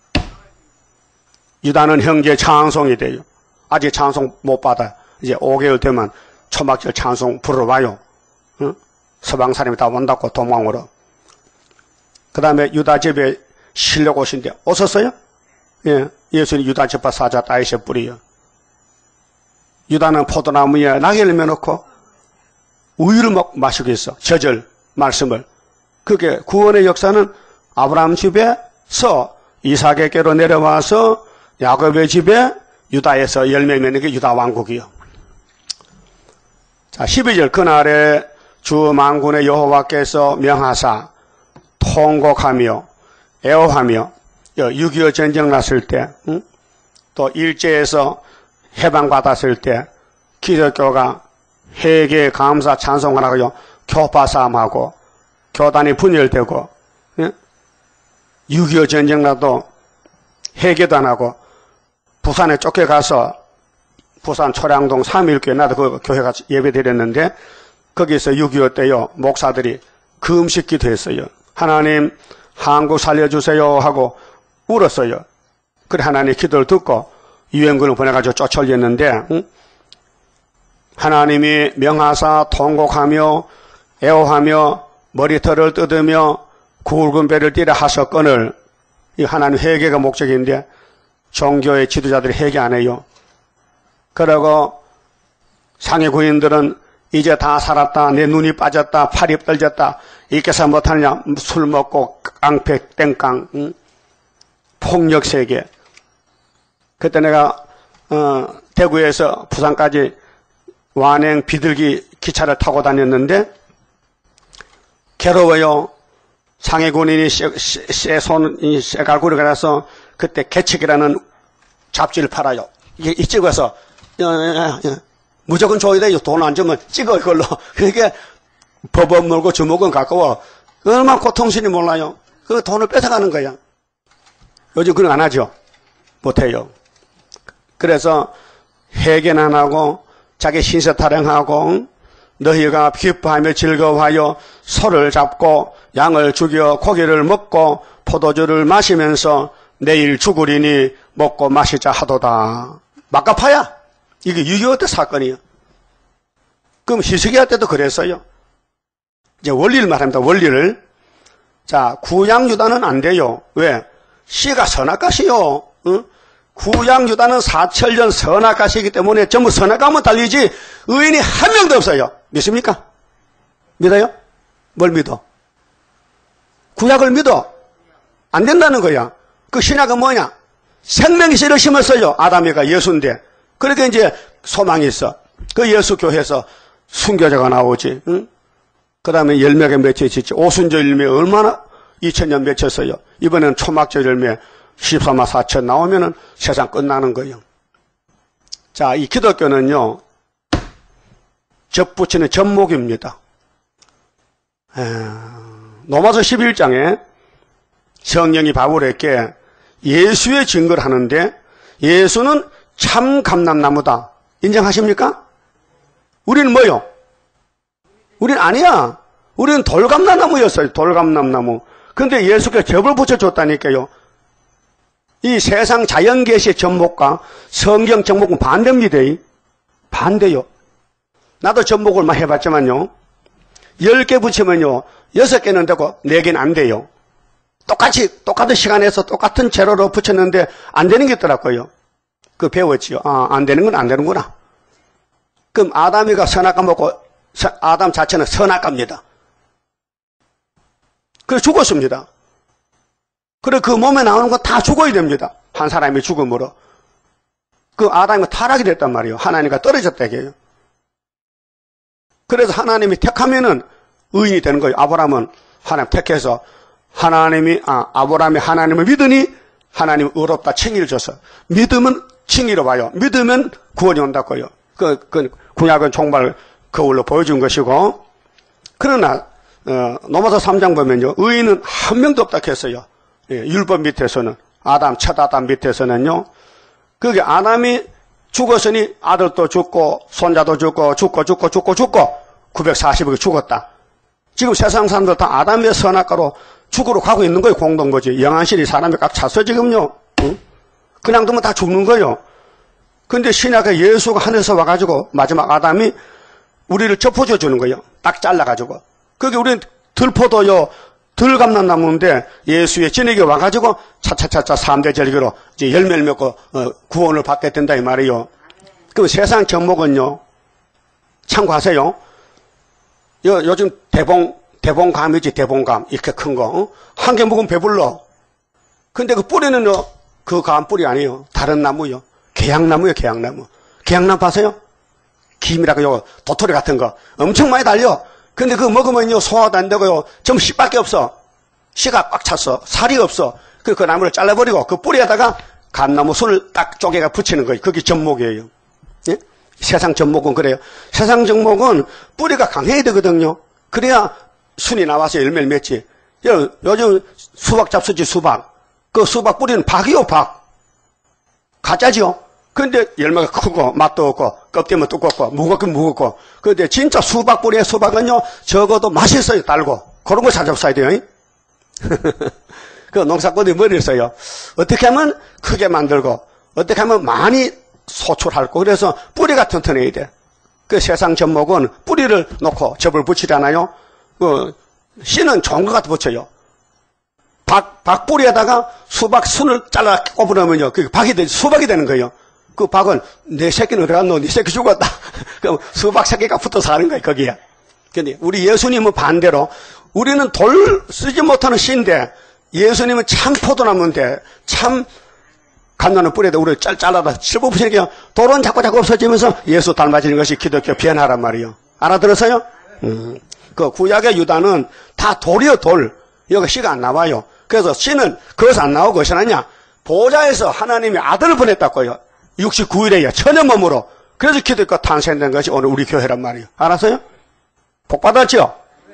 유다는 형제 찬송이 돼요. 아직 찬송 못 받아. 이제 5개월 되면 초막절 찬송 부르러와요. 응? 서방 사람이 다 온다고 도망으로. 그 다음에 유다 집에 실려고 오신데 오셨어요? 예. 예수님 유다 집파 사자 다이세 뿌리요. 유다는 포도나무에 나귀를 매놓고 우유를 마시고 있어. 저절 말씀을. 그게 구원의 역사는 아브라함 집에서 이삭에게로 내려와서 야곱의 집에 유다에서 열매 맺는 게 유다 왕국이요. 자, 12절 그날에 주 만군의 여호와께서 명하사 통곡하며 애호하며 6.25 전쟁 났을 때 또 일제에서 해방받았을 때 기독교가 회개, 감사, 찬송을 하고요. 교파 싸움하고 교단이 분열되고 6.25 전쟁 나도 회개도 안 하고 부산에 쫓겨가서 부산 초량동 3.1교회 나도 그 교회 가서 예배 드렸는데 거기서 6.25 때요 목사들이 금식 기도했어요. 하나님 한국 살려주세요 하고 울었어요. 그래 하나님 기도를 듣고 유엔군을 보내가지고 쫓아올렸는데 하나님이 명하사 통곡하며 애호하며 머리털을 뜯으며 굵은 배를 띠라 하셨거늘 이 하나님 회개가 목적인데 종교의 지도자들이 회개 안 해요. 그러고 상해 구인들은 이제 다 살았다. 내 눈이 빠졌다. 팔이 떨졌다. 이께서 못하느냐. 술 먹고 깡패 땡깡 폭력 세계. 그때 내가 대구에서 부산까지 완행 비둘기 기차를 타고 다녔는데 괴로워요. 상해 군인이 쇠갈고리가 나서 그때 개척이라는 잡지를 팔아요. 이게 찍어서 무조건 줘야 돼요. 돈 안 주면 찍어 이걸로. 그러니까 법원 물고 주먹은 가까워. 얼마나 고통스러운지 몰라요. 그 돈을 뺏어가는 거야. 요즘 그런 거 안 하죠. 못해요. 그래서 회개는 안 하고 자기 신세 타령하고 너희가 기뻐하며 즐거워하여 소를 잡고 양을 죽여 고기를 먹고 포도주를 마시면서 내일 죽으리니 먹고 마시자 하도다. 막가파야. 이게 6.25 때 사건이에요. 그럼 희석이할 때도 그랬어요. 이제 원리를 말합니다. 원리를. 자, 구약유다는 안 돼요. 왜? 씨가 선악가시요. 응? 구약유다는 4천년 선악가시이기 때문에 전부 선악가면 달리지 의인이 한 명도 없어요. 믿습니까? 믿어요? 뭘 믿어? 구약을 믿어? 안 된다는 거야. 그 신약은 뭐냐? 생명씨를 심었어요. 아담이가 예수인데. 그러니까 이제 소망이 있어. 그 예수 교회에서 순교자가 나오지. 응? 그 다음에 열매가 맺혀지지. 오순절 열매 얼마나 2000년 맺혔어요. 이번엔 초막절 열매 14만 4천 나오면은 세상 끝나는 거예요. 자, 이 기독교는요, 접붙이는 접목입니다. 로마서 11장에 성령이 바울에게 예수의 증거를 하는데 예수는 참 감람나무다. 인정하십니까? 우리는 뭐요? 우리는 아니야. 우리는 돌감람나무였어요. 돌감람나무. 근데 예수께 접을 붙여줬다니까요. 이 세상 자연계시의 접목과 성경 접목은 반대입니다. 반대요. 나도 접목을 막 해봤지만요. 10개 붙이면요. 6개는 되고 4개는 안 돼요. 똑같은 시간에서 똑같은 재료로 붙였는데 안 되는 게 있더라고요. 그 배웠지요. 아, 안 되는 건 안 되는구나. 그럼 아담이가 선악과 먹고 아담 자체는 선악과입니다. 그래서 죽었습니다. 그래 그 몸에 나오는 거 다 죽어야 됩니다. 한 사람이 죽음으로. 그 아담이 타락이 됐단 말이에요. 하나님과 떨어졌다 이게요. 그래서 하나님이 택하면은 의인이 되는 거예요. 아브라함은 하나님 택해서 아브라함이 하나님을 믿으니 하나님 의롭다 칭의를 줘서 믿으면 칭의로 와요. 믿으면 구원이 온다고요. 그 구약은 정말 거울로 보여준 것이고 그러나 로마서 3장 보면요. 의인은 한 명도 없다 했어요. 예, 율법 밑에서는 첫 아담 밑에서는요. 그게 아담이 죽었으니 아들도 죽고 손자도 죽고 940억이 죽었다. 지금 세상 사람들 다 아담의 선악과로 죽으러 가고 있는 거예요. 공동거지. 영안실이 사람이 꽉 찼어 지금요. 응? 그냥 두면 다 죽는 거예요. 근데 신약에 예수가 하늘에서 와가지고 마지막 아담이 우리를 접어줘 주는 거예요. 딱 잘라가지고. 그게 우리는 들포도요. 들감람나무인데 예수의 진에게 와가지고 차차차차 3대 절기로 이제 열매를 맺고 구원을 받게 된다 이 말이에요. 그럼 세상 접목은요. 참고하세요. 요즘 대봉감이지 대봉감 이렇게 큰 거. 한 개 먹으면 배불러. 근데 그 뿌리는요. 그 감 뿌리 아니에요. 다른 나무요. 계양나무요. 계양나무. 계양나무 봐세요? 김이라고 요 도토리 같은 거 엄청 많이 달려. 근데 그거 먹으면요 소화도 안 되고요 전부 씨밖에 없어. 씨가 꽉 찼어. 살이 없어. 그 나무를 잘라버리고 그 뿌리에다가 감나무 손을 딱 쪼개가 붙이는 거예요. 그게 접목이에요. 예? 세상 접목은 그래요. 세상 접목은 뿌리가 강해야 되거든요. 그래야 순이 나와서 열매를 맺지. 요즘 수박 잡수지, 수박. 그 수박 뿌리는 박이요, 박. 가짜지요? 근데 열매가 크고, 맛도 없고, 껍데기만 두껍고, 무겁고. 근데 진짜 수박 뿌리의 수박은요, 적어도 맛있어요, 달고. 그런 거 찾아봐야 돼요. 그 농사꾼들이 머리를 써요. 어떻게 하면 크게 만들고, 어떻게 하면 많이 소출하고, 그래서 뿌리가 튼튼해야 돼. 그 세상 접목은 뿌리를 놓고 접을 붙이잖아요. 그 씨는 좋은 것 같아 붙여요. 박 뿌리에다가 수박 순을 잘라 꼽으면요, 그 박이 되지, 수박이 되는 거예요. 그 박은 내 새끼는 어디 갔노? 네 새끼 죽었다. 그럼 수박 새끼가 붙어서 하는 거예요, 거기에. 근데 우리 예수님은 반대로 우리는 돌 쓰지 못하는 씨인데 예수님은 참 포도나무인데 참 감나무 뿌리에다 우리를 잘라다 실버 붙이니까 돌은 자꾸 없어지면서 예수 닮아지는 것이 기독교 변화란 말이에요. 알아들었어요? 그 구약의 유다는 다 돌이요, 돌. 여기 씨가 안 나와요. 그래서 씨는 거기서 안 나오고 어디서 나냐? 보좌에서 하나님이 아들을 보냈다고요. 69일에요. 천년 몸으로. 그래서 기독교가 탄생된 것이 오늘 우리 교회란 말이에요. 알았어요? 복 받았죠?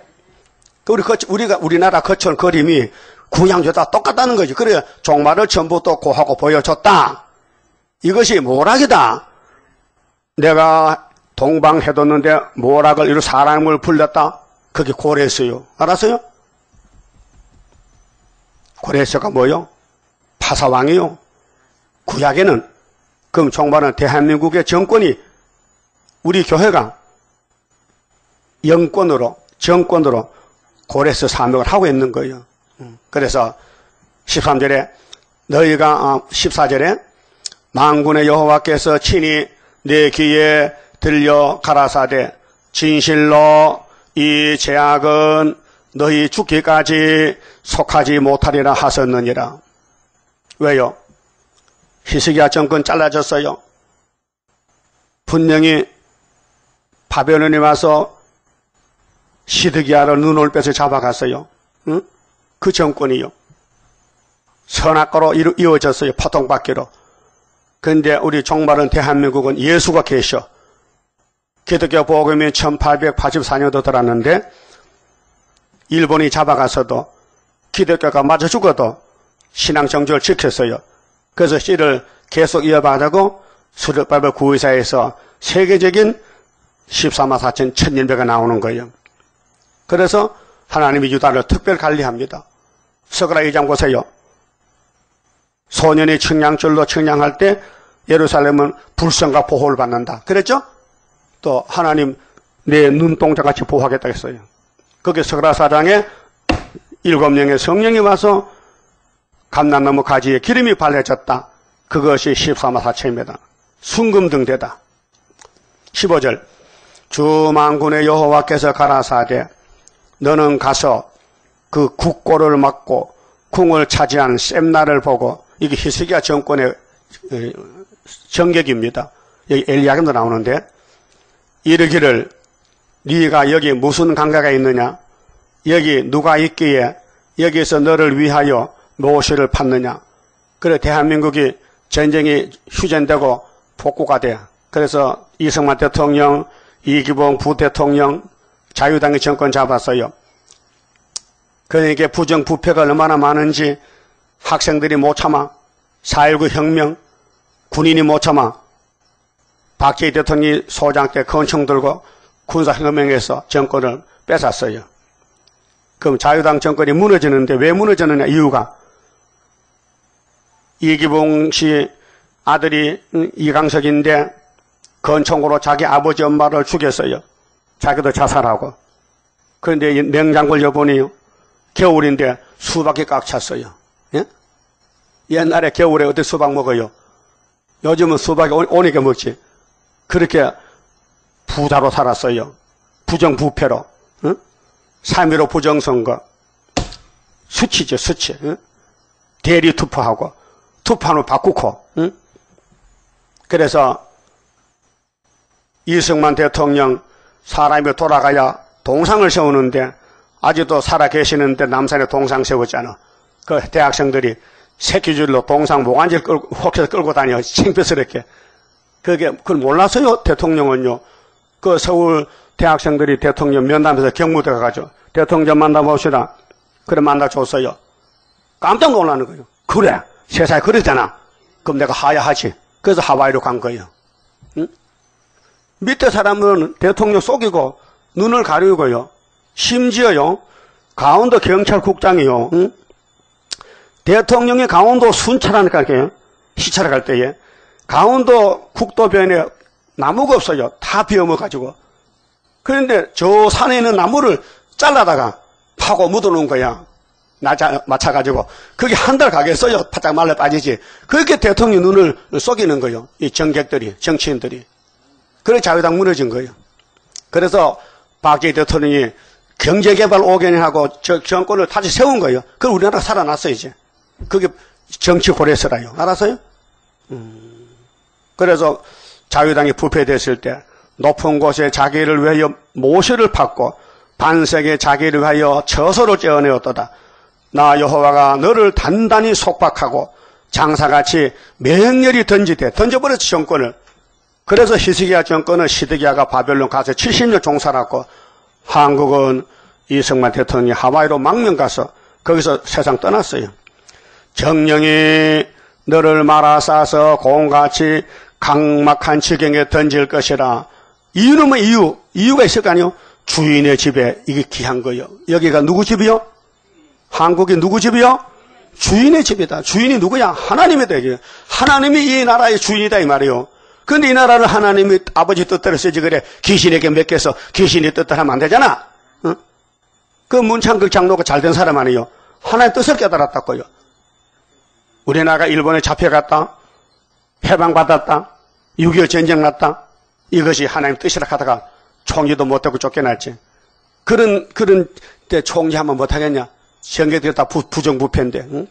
우리나라 거쳐온 그림이 구약유다 똑같다는 거죠. 그래, 종말을 전부터 고하고 보여줬다. 이것이 모락이다. 내가 동방해뒀는데 모락을 이루 사람을 불렸다. 그게 고레스요. 알았어요? 고레스가 뭐요? 파사왕이요. 구약에는 그럼 종말은 대한민국의 정권이 우리 교회가 정권으로 고레스 사명을 하고 있는 거예요. 그래서 13절에 너희가 14절에 만군의 여호와께서 친히 내 귀에 들려 가라사대 진실로 이 제약은 너희 죽기까지 속하지 못하리라 하셨느니라. 왜요? 히스기야 정권 잘라졌어요. 분명히 바벨론이 와서 시드기야를 눈을 빼서 잡아갔어요. 응? 그 정권이요. 선악과로 이어졌어요. 포통받기로. 근데 우리 종말은 대한민국은 예수가 계셔. 기독교 복음이 1884년도 들었는데 일본이 잡아가서도 기독교가 맞아 죽어도 신앙 정조를 지켰어요. 그래서 씨를 계속 이어받고 수렵바벨 구의사에서 세계적인 14만 4천 천년배가 나오는 거예요. 그래서 하나님이 유다를 특별 관리합니다. 스가랴 2장 보세요. 소년이 청량줄로 청량할 때 예루살렘은 불성과 보호를 받는다. 그랬죠? 또 하나님 내 눈동자같이 보호하겠다 했어요. 거기 스가랴 4장에 7명의 성령이 와서 감람나무 가지에 기름이 발라졌다. 그것이 14만 4천입니다. 순금등대다. 15절 주 만군의 여호와께서 가라사대 너는 가서 그 국고를 막고 궁을 차지한 셈나를 보고 이게 히스기야 정권의 정격입니다. 여기 엘리야김도 나오는데 이르기를 네가 여기 무슨 강가가 있느냐? 여기 누가 있기에 여기서 너를 위하여 모시를 팠느냐? 그래 대한민국이 전쟁이 휴전되고 복구가 돼. 그래서 이승만 대통령, 이기봉 부대통령, 자유당의 정권 잡았어요. 그러니까 부정부패가 얼마나 많은지 학생들이 못 참아. 4.19 혁명, 군인이 못 참아. 박정희 대통령이 소장 때 권총 들고 군사혁명에서 정권을 뺏었어요. 그럼 자유당 정권이 무너지는데 왜 무너졌느냐 이유가 이기봉 씨 아들이 이강석인데 권총으로 자기 아버지 엄마를 죽였어요. 자기도 자살하고. 그런데 냉장고를 여보니 겨울인데 수박이 꽉 찼어요. 예? 옛날에 겨울에 어떻게 수박 먹어요? 요즘은 수박이 오니까 먹지. 그렇게 부자로 살았어요. 부정부패로. 응? 3.15 부정선거. 수치죠, 수치. 응? 대리 투표하고, 투표하면 바꾸고. 응? 그래서 이승만 대통령 사람이 돌아가야 동상을 세우는데 아직도 살아 계시는데 남산에 동상 세웠잖아. 그 대학생들이 새끼줄로 동상 모간지를 혹해서 끌고 다녀. 창피스럽게. 그걸 몰랐어요, 대통령은요. 그 서울 대학생들이 대통령 면담에서 경무대 가가지고 대통령 만나봅시다. 그래 만나줬어요. 깜짝 놀라는 거예요. 그래, 세상에 그러잖아. 그럼 내가 하야하지. 그래서 하와이로 간 거예요. 응? 밑에 사람은 대통령 속이고 눈을 가리고요. 심지어요, 강원도 경찰국장이요. 응? 대통령이 강원도 순찰하니까 시찰을 갈 때에 강원도 국도변에 나무가 없어요. 다 비어먹어가지고. 그런데 저 산에 있는 나무를 잘라다가 파고 묻어놓은 거야. 맞춰가지고. 그게 한 달 가겠어요. 바짝 말라 빠지지. 그렇게 대통령 눈을 속이는 거예요. 이 정객들이, 정치인들이. 그래 자유당 무너진 거예요. 그래서 박정희 대통령이 경제개발 5개년하고 정권을 다시 세운 거예요. 그럼 우리나라가 살아났어, 이제. 그게 정치 고레서라요. 알았어요? 그래서 자유당이 부패됐을 때 높은 곳에 자기를 위하여 모시를 팠고 반석에 자기를 위하여 처소를 떼어내었도다. 나 여호와가 너를 단단히 속박하고 장사같이 맹렬히 던져버렸지 정권을. 그래서 히스기야 정권은 시드기야가 바벨론 가서 70년 종살았고 한국은 이승만 대통령이 하와이로 망명 가서 거기서 세상 떠났어요. 정령이 너를 말아 싸서 공같이 강막한 지경에 던질 것이라. 이유는 뭐 이유가 있을 거 아니요? 주인의 집에 이게 귀한 거예요. 여기가 누구 집이요? 한국이 누구 집이요? 주인의 집이다. 주인이 누구야? 하나님이다. 이게. 하나님이 이 나라의 주인이다 이 말이요. 그런데 이 나라를 하나님이 아버지 뜻대로 쓰지 그래. 귀신에게 맡겨서 귀신이 뜻대로 하면 안 되잖아. 응? 그 문창극 장로가 잘된 사람 아니에요. 하나님 뜻을 깨달았다고요. 우리나라가 일본에 잡혀갔다. 해방받았다. 6.25 전쟁 났다. 이것이 하나님 뜻이라 하다가 총리도 못하고 쫓겨났지. 그런 때 총리하면 못하겠냐? 정계들이 다 부정부패인데. 응?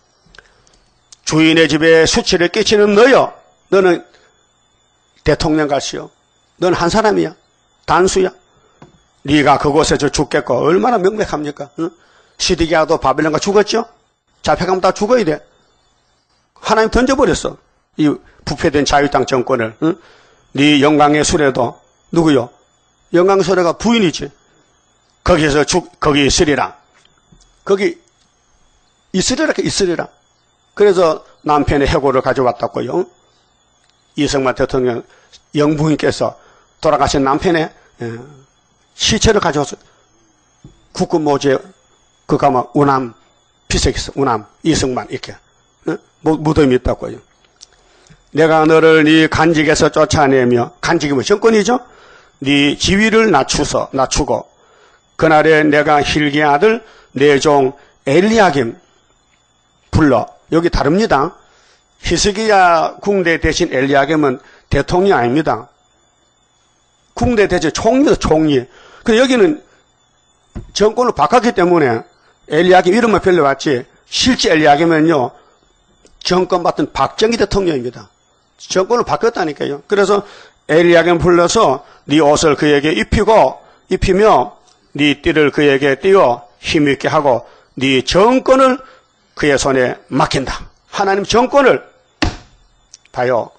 주인의 집에 수치를 끼치는 너요. 너는 대통령 같이요. 넌 한 사람이야. 단수야. 네가 그곳에서 죽겠고 얼마나 명백합니까? 응? 시드기야도 바벨론가 죽었죠? 잡혀가면 다 죽어야 돼. 하나님 던져버렸어. 이 부패된 자유당 정권을. 응? 네 영광의 수레도 누구요? 영광의 수레가 부인이지. 거기에서 거기 있으리라. 거기 있으리라. 그래서 남편의 해고를 가져왔다고요. 이승만 대통령 영부인께서 돌아가신 남편의 시체를 가져와서 국군 모지에 그가 우남 비석있어. 우남 이승만 이렇게 무덤이 있다고요. 내가 너를 네 간직에서 쫓아내며, 간직이면 정권이죠. 네 지위를 낮추고 그날에 내가 힐기의 아들 내 종 엘리야김 불러. 여기 다릅니다. 히스기야 궁대 대신 엘리야김은 대통령이 아닙니다. 궁대 대신 총리입니다. 총리. 근데 여기는 정권을 바꿨기 때문에 엘리야김 이름만 빌려왔지 실제 엘리야김은요 정권 맡은 박정희 대통령입니다. 정권을 바꿨다니까요. 그래서 엘리야김 불러서 네 옷을 그에게 입히며 네 띠를 그에게 띄워 힘있게 하고 네 정권을 그의 손에 맡긴다. 하나님 정권을 봐요.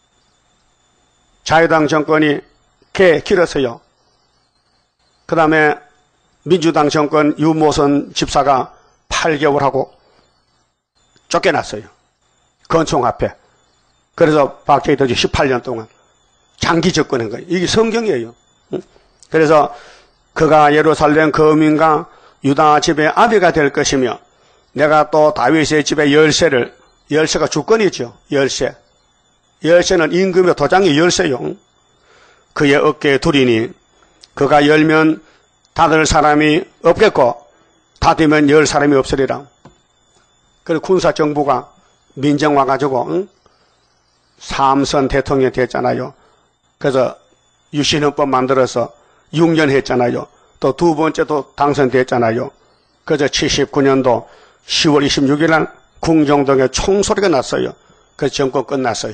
자유당 정권이 개 길었어요. 그 다음에 민주당 정권 유모선 집사가 8개월 하고 쫓겨났어요. 건총 앞에. 그래서 박정희 대통령이 18년 동안 장기 접근한 거예요. 이게 성경이에요. 그래서 그가 예루살렘 거민과 유다 집의 아비가 될 것이며 내가 또 다윗의 집의 열쇠가 주권이죠. 열쇠는 임금의 도장의 열쇠요. 그의 어깨에 두리니 그가 열면 닫을 사람이 없겠고 닫으면 열 사람이 없으리라. 그리고 군사정부가 민정 와가지고 삼선 대통령이 됐잖아요. 그래서 유신헌법 만들어서 6년 했잖아요. 또 두 번째도 당선됐잖아요. 그래서 79년도 10월 26일 날 궁정동에 총소리가 났어요. 그래서 정권 끝났어요.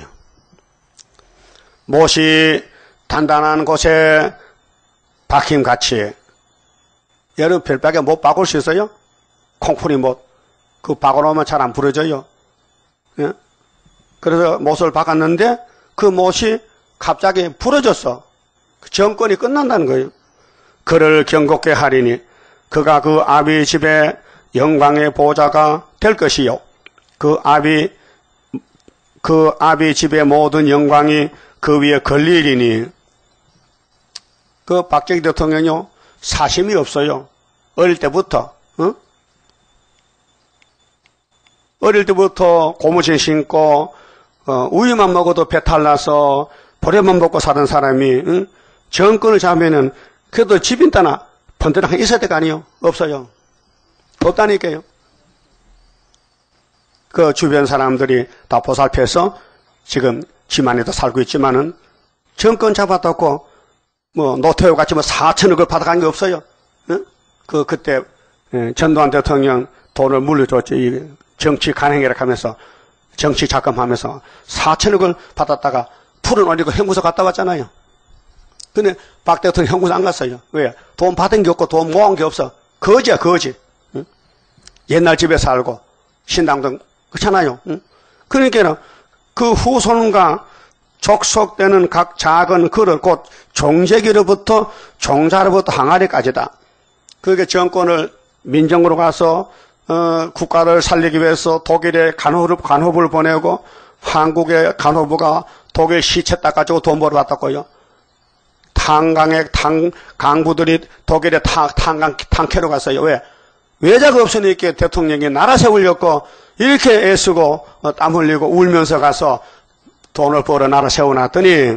못이 단단한 곳에 박힘같이. 여러분 별박에 못 박을 수 있어요? 콩쿠리 못. 그 박아놓으면 잘 안 부러져요. 예? 그래서 못을 박았는데 그 못이 갑자기 부러졌어. 정권이 끝난다는 거예요. 그를 경고케 하리니 그가 그 아비 집의 영광의 보좌가 될 것이요. 그 아비 집의 모든 영광이 그 위에 걸리리니. 그 박정희 대통령요, 사심이 없어요. 어릴 때부터, 어? 어릴 때부터 고무신 신고, 우유만 먹어도 배탈 나서 보레만 먹고 사는 사람이, 응? 정권을 잡으면은, 그래도 집인 따나 번듯하게 있어야 될 거 아니에요? 없어요. 없다니까요. 그 주변 사람들이 다 보살펴서 지금 집 안에도 살고 있지만은, 정권 잡았다고, 노태우 같이 4천억을 받아간 게 없어요. 응? 그때, 전두환 대통령 돈을 물려줬죠. 이 정치 간행이라 하면서, 정치 자금하면서 4천억을 받았다가 풀은 올리고 형무소 갔다 왔잖아요. 근데 박 대통령 형무소 안 갔어요. 왜? 돈 받은 게 없고 돈 모은 게 없어. 거지야, 거지. 응? 옛날 집에 살고, 신당도, 그렇잖아요. 응? 그러니까 그 후손과 족속되는 각 작은 그릇, 곧 종제기로부터 종자로부터 항아리까지다. 그게 정권을 민정으로 가서 국가를 살리기 위해서 독일에 간호부를 보내고 한국의 간호부가 독일 시체 닦아주고 돈 벌어왔다고요. 강부들이 독일에 탕캐로 갔어요. 왜? 외자가 없으니까 대통령이 나라 세우려고 이렇게 애쓰고 땀 흘리고 울면서 가서 돈을 벌어 나라 세워놨더니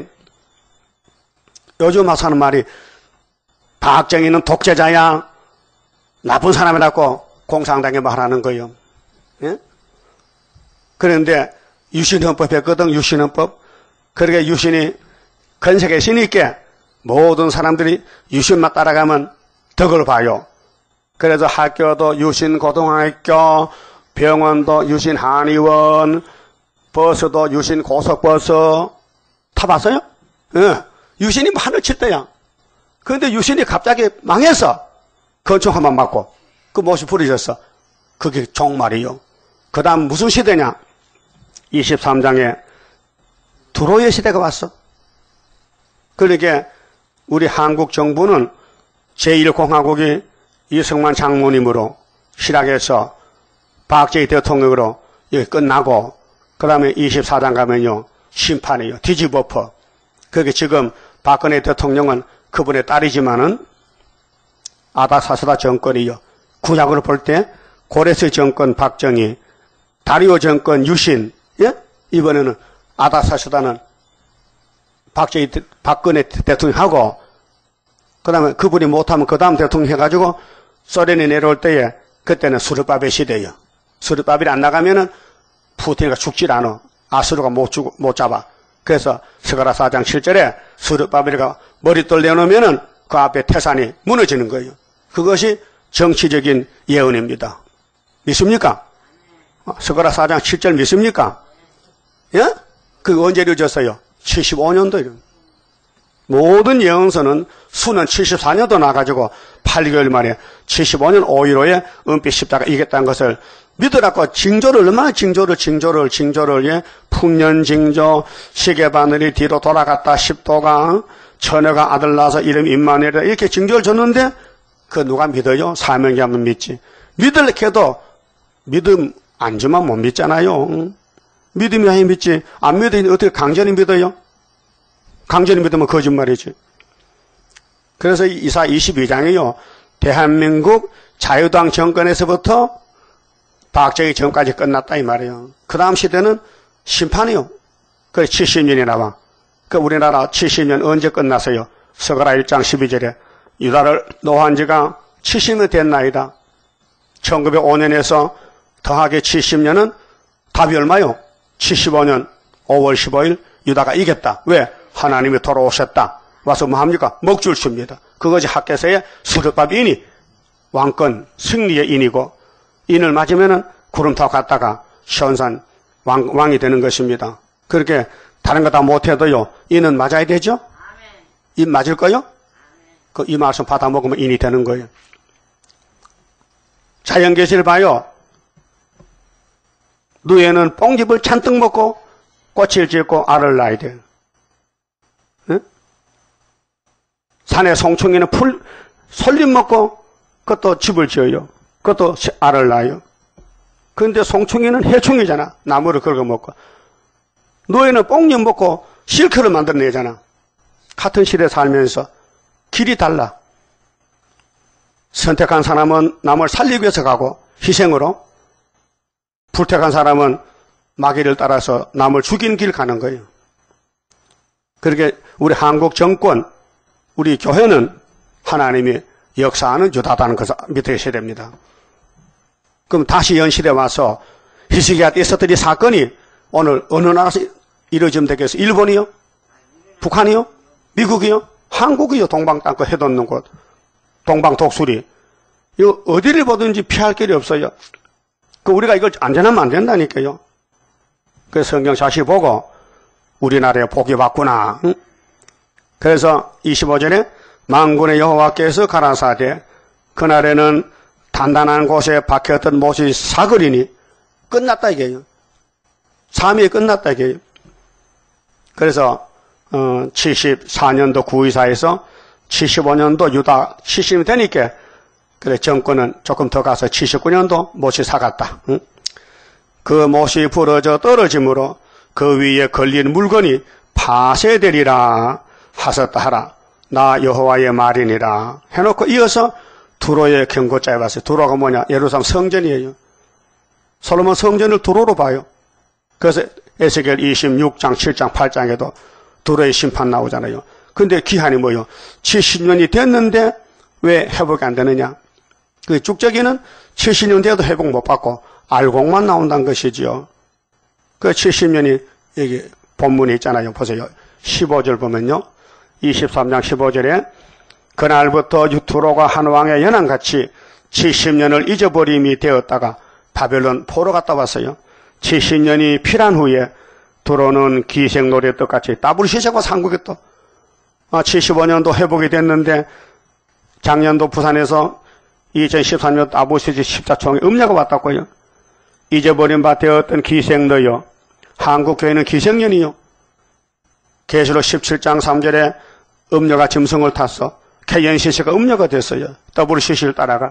요즘 와서 하는 말이 박정희는 독재자야, 나쁜 사람이라고 공산당에 말하는 거예요. 예? 그런데 유신헌법 했거든. 유신헌법. 그러게 유신이 건색에 있으니까 모든 사람들이 유신만 따라가면 덕을 봐요. 그래서 학교도 유신고등학교, 병원도 유신한의원, 버스도 유신고속버스 타봤어요? 예. 유신이 하늘 칠 때야. 그런데 유신이 갑자기 망해서 건축 한번 맞고 그 못이 부러졌어. 그게 종말이요. 그 다음 무슨 시대냐? 23장에 두로의 시대가 왔어. 그러니까 우리 한국 정부는 제1공화국이 이승만 장모님으로 실학해서 박정희 대통령으로 여기 끝나고 그 다음에 24장 가면요 심판이요 뒤집어퍼. 그게 지금 박근혜 대통령은 그분의 딸이지만은 아다사스다 정권이요. 구약으로 볼 때 고레스 정권 박정희, 다리오 정권 유신, 예? 이번에는 아다사스다는 박근혜 대통령하고 그 다음에 그분이 못하면 그 다음 대통령 해가지고 소련이 내려올 때에 그때는 수르바벨 시대예요. 수르바벨이 안 나가면은 푸틴이가 죽질 않아. 아수르가 못 잡아. 그래서 스가랴 4장 7절에 수르바벨이가 머릿돌 내놓으면은 그 앞에 태산이 무너지는 거예요. 그것이 정치적인 예언입니다. 믿습니까? 스가랴 4장 7절 믿습니까? 예? 그 언제 이루어졌어요? 75년도. 모든 예언서는 수는 74년도 나가지고 8개월 만에 75년 5.15에 은빛 십자가 이겼다는 것을 믿으라고 징조를 얼마나 징조를 예? 풍년징조, 시계바늘이 뒤로 돌아갔다 10도가 처녀가 아들 낳아서 이름 임마누엘이라 이렇게 징조를 줬는데 그 누가 믿어요? 사명이 하면 믿지. 믿으려고 해도 믿음 안 주면 못 믿잖아요. 믿으면 해 믿지. 안 믿으니 어떻게 강제로 믿어요? 강제로 믿으면 거짓말이지. 그래서 이사 22장이요. 대한민국 자유당 정권에서부터 박정희 정까지 끝났다 이 말이에요. 그 다음 시대는 심판이요. 그래 70년이 나와. 그 우리나라 70년 언제 끝났어요? 스가랴 1장 12절에 유다를 노한 지가 70년 된 나이다. 1905년에서 더하기 70년은 답이 얼마요? 75년 5월 15일 유다가 이겼다. 왜? 하나님이 돌아오셨다. 와서 뭐 합니까? 먹줄 줍니다. 그것이 학개서의 수르바벨 인이 왕권 승리의 인이고 인을 맞으면은 구름타고 갔다가 시온산 왕이 되는 것입니다. 그렇게 다른 거 다 못해도요 인은 맞아야 되죠? 인 맞을 거요? 그 이 말씀 받아 먹으면 인이 되는 거예요. 자연계시를 봐요. 누에는 뽕잎을 잔뜩 먹고 꽃을 짓고 알을 낳아야 돼요. 응? 산에 송충이는 솔잎 먹고 그것도 집을 지어요. 그것도 알을 낳아요. 그런데 송충이는 해충이잖아. 나무를 긁어먹고. 노예는 뽕잎 먹고 실크를 만들어내잖아. 같은 실에 살면서 길이 달라. 선택한 사람은 남을 살리기 위해서 가고 희생으로, 불택한 사람은 마귀를 따라서 남을 죽이는 길 가는 거예요. 그렇게 우리 한국 정권, 우리 교회는 하나님이 역사하는 유다다는 것을 믿으셔야 됩니다. 그럼 다시 연실에 와서 히스기야한테 있었던 이 사건이 오늘 어느 나라에서 이루어지면 되겠어요? 일본이요? 북한이요? 미국이요? 한국이요? 동방 땅끝 해돋는 곳. 동방 독수리. 이거 어디를 보든지 피할 길이 없어요. 우리가 이걸 안전하면 안 된다니까요. 그래서 성경 자시 보고 우리나라에 복이 왔구나. 응? 그래서 25절에 만군의 여호와께서 가라사대 그날에는 단단한 곳에 박혔던 못이 사그리니 끝났다 이게요. 삶이 끝났다 이게요. 그래서 74년도 구의사에서 75년도 유다 70이 되니까 그래 정권은 조금 더 가서 79년도 못이 사갔다. 응? 그 못이 부러져 떨어짐으로 그 위에 걸린 물건이 파쇄되리라 하셨다 하라. 나 여호와의 말이니라 해놓고 이어서 두로의 경고자에 봤어요. 두로가 뭐냐? 예루살렘 성전이에요. 솔로몬 성전을 두로로 봐요. 그래서 에스겔 26장, 7장, 8장에도 두로의 심판 나오잖아요. 근데 기한이 뭐요? 70년이 됐는데 왜 회복이 안 되느냐? 그 쭉저기는 70년 돼도 회복 못 받고 알곡만 나온다는 것이지요. 그 70년이 여기 본문에 있잖아요. 보세요. 15절 보면요. 23장 15절에 그날부터 두로가 한 왕의 연한같이 70년을 잊어버림이 되었다가 바벨론 포로 갔다 왔어요. 70년이 필한 후에 두로는 기생노래 똑같이 따블 시작과 한국에 또 75년도 회복이 됐는데 작년도 부산에서 2013년 아부시지 십자총회 음녀가 왔다고요. 잊어버린 바 되었던 기생너여 한국교회는 기생년이요. 계시록 17장 3절에 음녀가 짐승을 탔어. KNCC가 음녀가 됐어요. WCC를 따라가.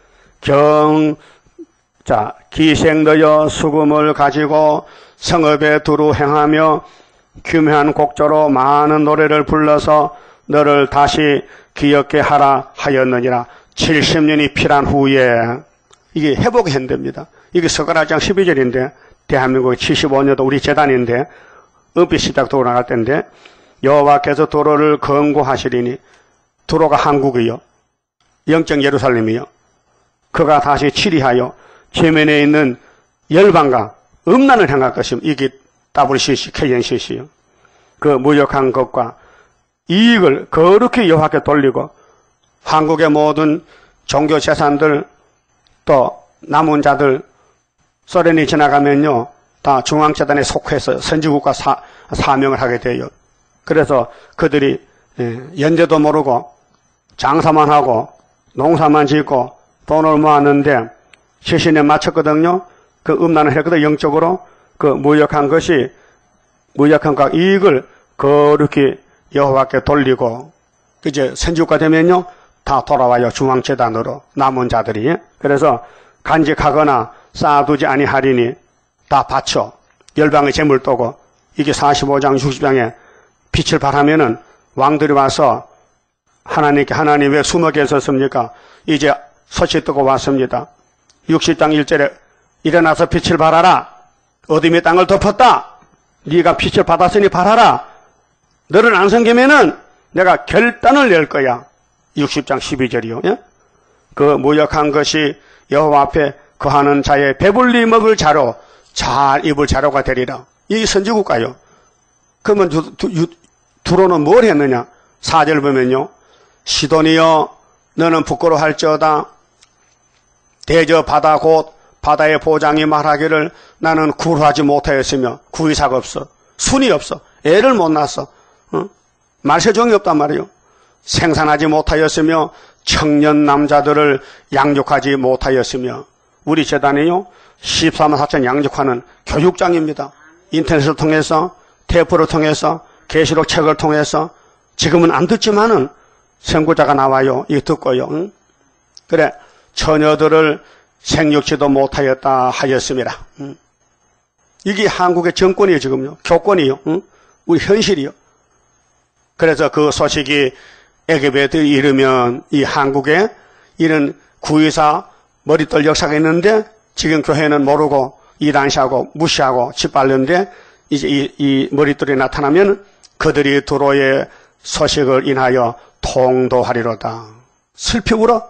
기생너여 수금을 가지고 성읍에 두루 행하며 규명한 곡조로 많은 노래를 불러서 너를 다시 기억게 하라 하였느니라. 70년이 필한 후에 이게 회복이 한답니다. 이게 스가랴장 12절인데 대한민국의 75년도 우리 재단인데 은빛 시작 도로 나갈 때인데 여호와께서 도로를 건고하시리니 도로가 한국이요. 영적 예루살렘이요. 그가 다시 치리하여 최면에 있는 열방과 음란을 향할 것이며 이게 WCC, KNCC요. 그 무역한 것과 이익을 거룩히 여호와께 돌리고 한국의 모든 종교 재산들 또 남은 자들 소련이 지나가면요 다 중앙재단에 속해서 선지국가 사명을 하게 돼요. 그래서 그들이 연대도 모르고 장사만 하고 농사만 짓고 돈을 모았는데 70년 마쳤거든요. 그 음란을 했거든. 영적으로 그 무역한 것이 무역한 각 이익을 거룩히 여호와께 돌리고 이제 선지국가 되면요 다 돌아와요. 중앙재단으로 남은 자들이. 그래서 간직하거나 쌓아두지 아니하리니 다 바쳐 열방의 재물 떠고 이게 45장 60장에 빛을 발하면은 왕들이 와서 하나님께 하나님 왜 숨어 계셨습니까? 이제 솥이 뜨고 왔습니다. 60장 1절에 일어나서 빛을 발하라. 어둠의 땅을 덮었다. 네가 빛을 받았으니 발하라. 너를 안 섬기면은 내가 결단을 낼 거야. 60장 12절이요. 예? 그 무역한 것이 여호와 앞에 거하는 자의 배불리 먹을 자로 잘 입을 자료가 되리라. 이 선지국가요. 그러면 두로는 뭘 했느냐? 4절 보면요. 시돈이여 너는 부끄러워할지어다. 대저 바다 곧 바다의 보장이 말하기를 나는 구루하지 못하였으며 구의사가 없어. 순이 없어. 애를 못 낳았어. 말세종이 없단 말이에요. 생산하지 못하였으며 청년 남자들을 양육하지 못하였으며 우리 재단이요 14만 4천 양육하는 교육장입니다. 인터넷을 통해서 테이프를 통해서 계시록 책을 통해서 지금은 안 듣지만은 선구자가 나와요. 이거 듣고요. 응? 그래 처녀들을 생육지도 못하였다 하였습니다. 응? 이게 한국의 정권이에요. 지금요. 교권이요. 응? 우리 현실이요. 그래서 그 소식이 애굽에 이르면 이 한국에 이런 구의사 머릿돌 역사가 있는데 지금 교회는 모르고 이단시하고 무시하고 짓밟는데 이제 이 머릿돌이 나타나면 그들이 두로의 소식을 인하여 통도하리로다. 슬피 울어.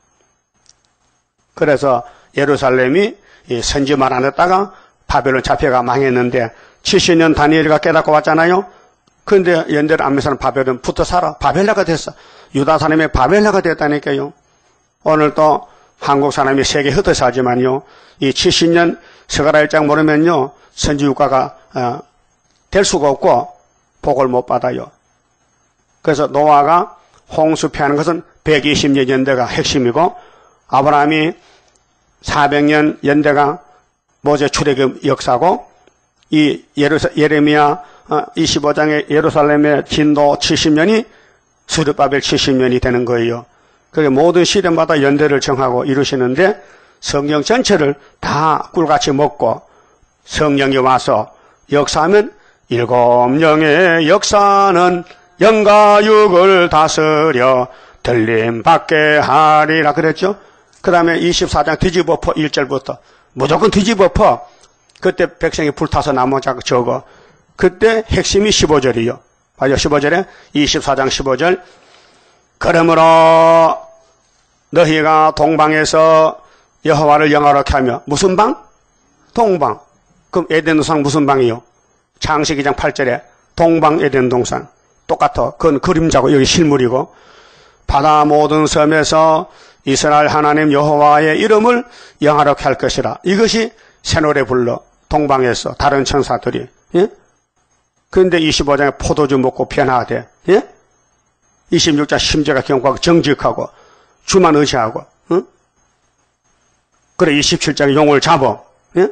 그래서 예루살렘이 선지만 안 했다가 바벨론 잡혀가 망했는데 70년 다니엘이가 깨닫고 왔잖아요. 그런데 연대를 안 믿는 바벨론 붙어 살아. 바벨라가 됐어. 유다 사람이 바벨라가 됐다니까요. 오늘 또 한국 사람이 세계 흩어살지만요. 이 70년 스가랴 1장 모르면요. 선지국가가 될 수가 없고 복을 못 받아요. 그래서 노아가 홍수 피하는 것은 120년 연대가 핵심이고 아브라함이 400년 연대가 모세 출애굽 역사고 이 예레미야 25장의 예루살렘의 진도 70년이 스룹바벨 70년이 되는 거예요. 그게 모든 시대마다 연대를 정하고 이루시는데 성경 전체를 다 꿀같이 먹고 성령이 와서 역사하면 7영의 역사는 영과 육을 다스려 들림받게 하리라 그랬죠. 그 다음에 24장 뒤집어퍼 1절부터 무조건 뒤집어퍼. 그때 백성이 불타서 나머지 적어. 그때 핵심이 15절이요. 맞아요. 15절에 24장 15절 그러므로 너희가 동방에서 여호와를 영화롭게 하며 무슨 방? 동방. 그럼 에덴 동산 무슨 방이요? 창세기 2장 8절에 동방 에덴 동산. 똑같아. 그건 그림자고 여기 실물이고 바다 모든 섬에서 이스라엘 하나님 여호와의 이름을 영화롭게 할 것이라. 이것이 새노래 불러 동방에서 다른 천사들이. 예? 그런데 25장에 포도주 먹고 변화돼. 예? 26장 심지가 경고하고 정직하고 주만 의지하고. 응? 그래 27장에 용을 잡아. 예?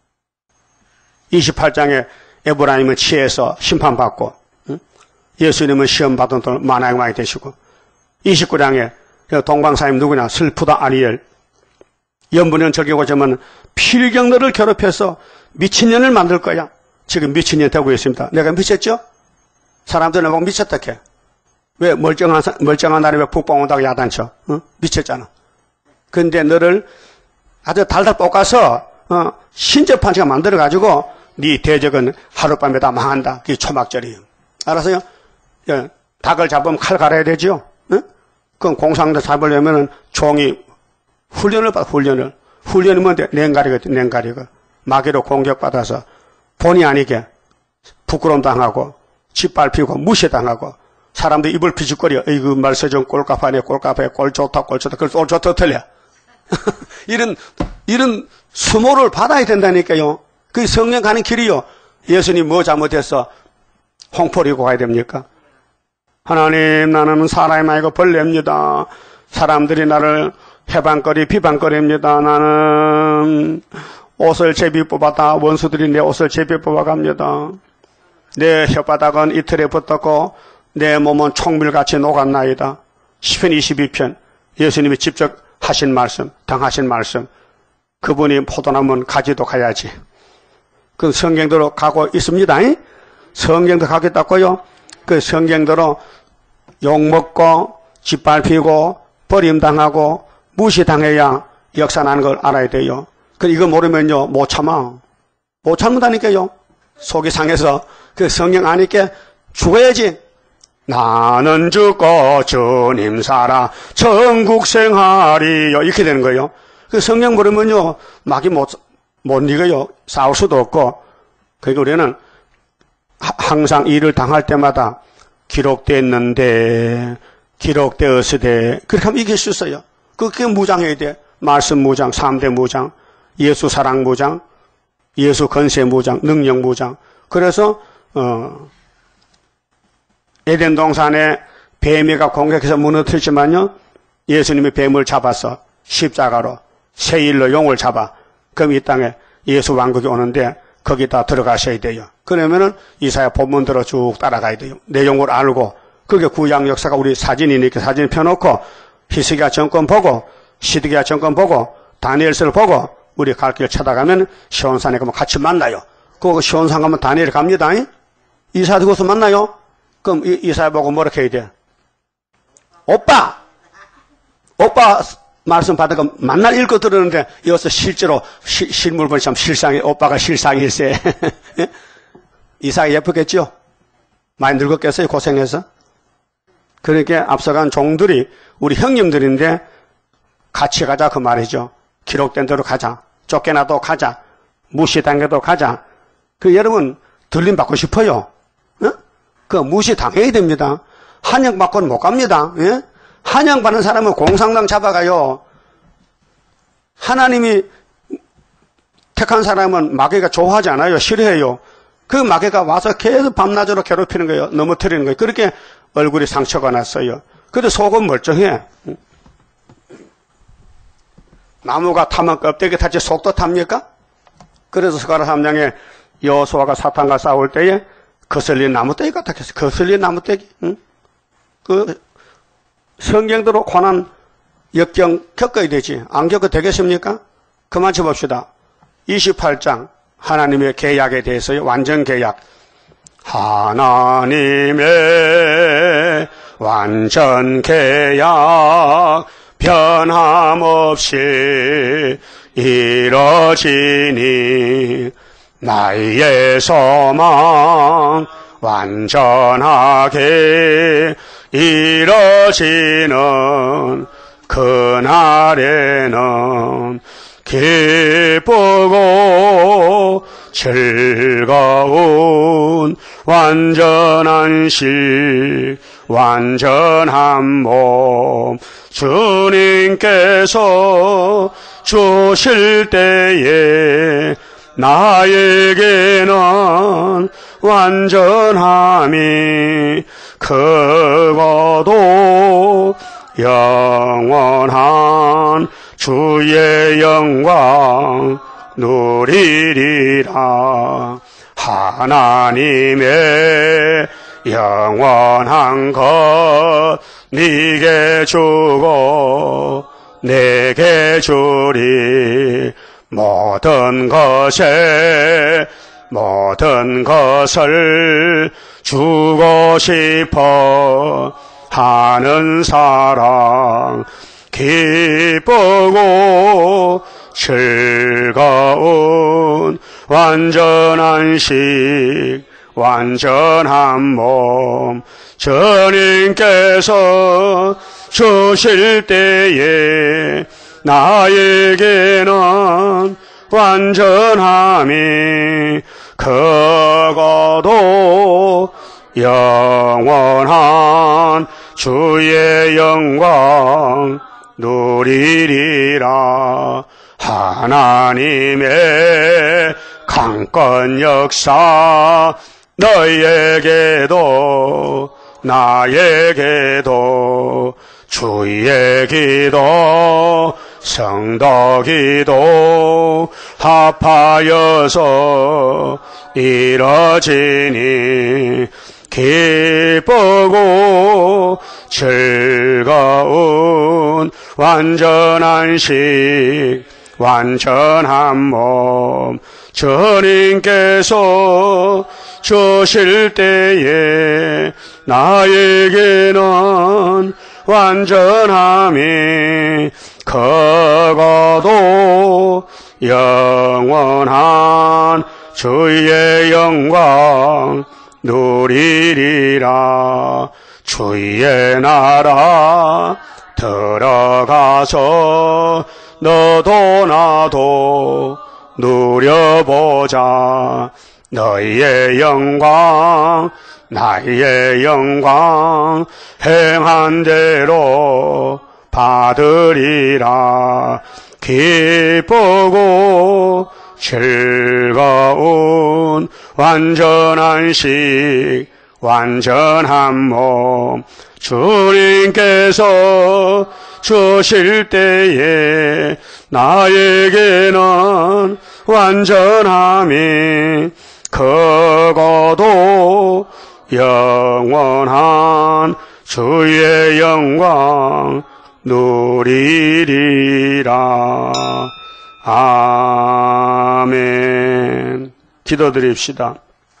28장에 에브라임은 치에서 심판받고 응? 예수님은 시험받은 돈 만왕이 많이 되시고 29장에 동방사님 누구냐? 슬프다 아리엘. 연분연 절개고 저면 필경들을 괴롭혀서 미친년을 만들 거야. 지금 미친년 되고 있습니다. 내가 미쳤죠? 사람들은 보고 미쳤다 캐. 왜 멀쩡한 날에 왜 북방 온다고 야단쳐? 어? 미쳤잖아. 근데 너를 아주 달달 볶아서 신접한치가 만들어가지고 네 대적은 하룻밤에 다 망한다. 그게 초막절이에요. 알았어요? 예, 닭을 잡으면 칼 갈아야 되죠? 응? 그럼 공상도 잡으려면 종이 훈련을 받아, 훈련을. 훈련이 뭔데? 냉가리거든, 냉가리가. 마귀로 공격받아서 본의 아니게 부끄러움 당하고, 짓밟히고, 무시당하고, 사람들 입을 비죽거려. 이거 말세정 꼴값하네, 꼴값해, 꼴 좋다, 꼴 좋다. 그래서 꼴 좋다, 틀려. 이런 수모를 받아야 된다니까요. 그게 성령 가는 길이요. 예수님 뭐 잘못해서 홍포리고 가야 됩니까? 하나님, 나는 사람이 아니고 벌레입니다. 사람들이 나를 해방거리, 비방거리입니다. 나는 옷을 제비 뽑았다. 원수들이 내 옷을 제비 뽑아갑니다. 내 혓바닥은 이틀에 붙었고 내 몸은 총밀같이 녹았나이다. 시편 22편 예수님이 직접 하신 말씀, 당하신 말씀. 그분이 포도나무는 가지도 가야지. 그 성경대로 가고 있습니다. 성경도 가겠다고요. 그 성경대로 욕먹고 짓밟히고 버림당하고 무시당해야 역사 나는 걸 알아야 돼요. 그 이거 모르면요 못 참아. 못 참는다니까요. 속이 상해서 그 성경 아니까 죽어야지. 나는 죽고 주님 살아 천국 생활이요 이렇게 되는 거예요. 그 성경 모르면요 막이 못 이겨요. 싸울 수도 없고. 그러니까 우리는 항상 일을 당할 때마다 기록됐는데 기록되었으되 그렇게 하면 이길 수 있어요. 그게 무장해야 돼. 말씀 무장, 3대 무장, 예수 사랑 무장, 예수 건세 무장, 능력 무장. 그래서 에덴 동산에 뱀이가 공격해서 무너뜨렸지만요 예수님이 뱀을 잡아서 십자가로 새 일로 용을 잡아. 그럼 이 땅에 예수 왕국이 오는데 거기다 들어가셔야 돼요. 그러면은 이사야 본문대로 쭉 따라가야 돼요. 내용을 알고 그게 구약 역사가 우리 사진이니까 사진 펴놓고 히스기야 정권 보고 시드기야 정권 보고 다니엘서를 보고 우리 갈 길 찾아가면 시온산에 가면 같이 만나요. 그 시온산 가면 다니엘 갑니다. 이사야 거기서 만나요. 그럼 이사야 보고 뭐라 해야 돼? 오빠 말씀 받으고 만날 읽고 들었는데 여기서 실제로 실물 보니 참 실상이 오빠가 실상일세. 이사야 예쁘겠죠? 많이 늙었겠어요? 고생해서? 그러니까 앞서간 종들이 우리 형님들인데 같이 가자 그 말이죠. 기록된 대로 가자. 쫓겨나도 가자. 무시당해도 가자. 그 여러분 들림 받고 싶어요? 그 무시당해야 됩니다. 한영받고는 못 갑니다. 예? 한영받는 사람은 공산당 잡아가요. 하나님이 택한 사람은 마귀가 좋아하지 않아요. 싫어해요. 그 마귀가 와서 계속 밤낮으로 괴롭히는 거예요. 넘어뜨리는 거예요. 그렇게 얼굴이 상처가 났어요. 근데 속은 멀쩡해. 나무가 타면 껍데기 타지 속도 탑니까? 그래서 스가랴 3장에 여호수아가 사탄과 싸울 때에 거슬린 나무떼기 같았어. 거슬린 나무떼기. 응? 그 성경대로 고난 역경 겪어야 되지. 안 겪어 되겠습니까? 그만 쳐봅시다. 28장 하나님의 계약에 대해서요. 완전 계약. 하나님의 완전 계약 변함없이 이뤄지니 나의 소망 완전하게 이뤄지는 그날에는 기쁘고 즐거운 완전한 식 완전한 몸 주님께서 주실 때에 나에게는 완전함이 크고도 영원한 주의 영광 누리리라. 하나님의 영원한 것 네게 주고 내게 주리. 모든 것을 주고 싶어 하는 사랑 기쁘고 즐거운 완전한 식 완전한 몸 주님께서 주실 때에 나에게는 완전함이 크고도 영원한 주의 영광 누리리라. 하나님의 강권 역사 너희에게도 나에게도 주의 기도 성도 기도 합하여서 이뤄지니 기쁘고 즐거운 완전한 식 완전한 몸 주님께서 주실 때에 나에게는 완전함이 크고도 영원한 주의 영광 누리리라. 주의 나라 들어가서 너도 나도 누려보자. 너희의 영광 나의 영광 행한 대로 받으리라. 기쁘고 즐거운 완전한 식 완전한 몸 주님께서 주실 때에 나에게는 완전함이 크고도 영원한 주의 영광 누리리라. 아멘. 기도드립시다.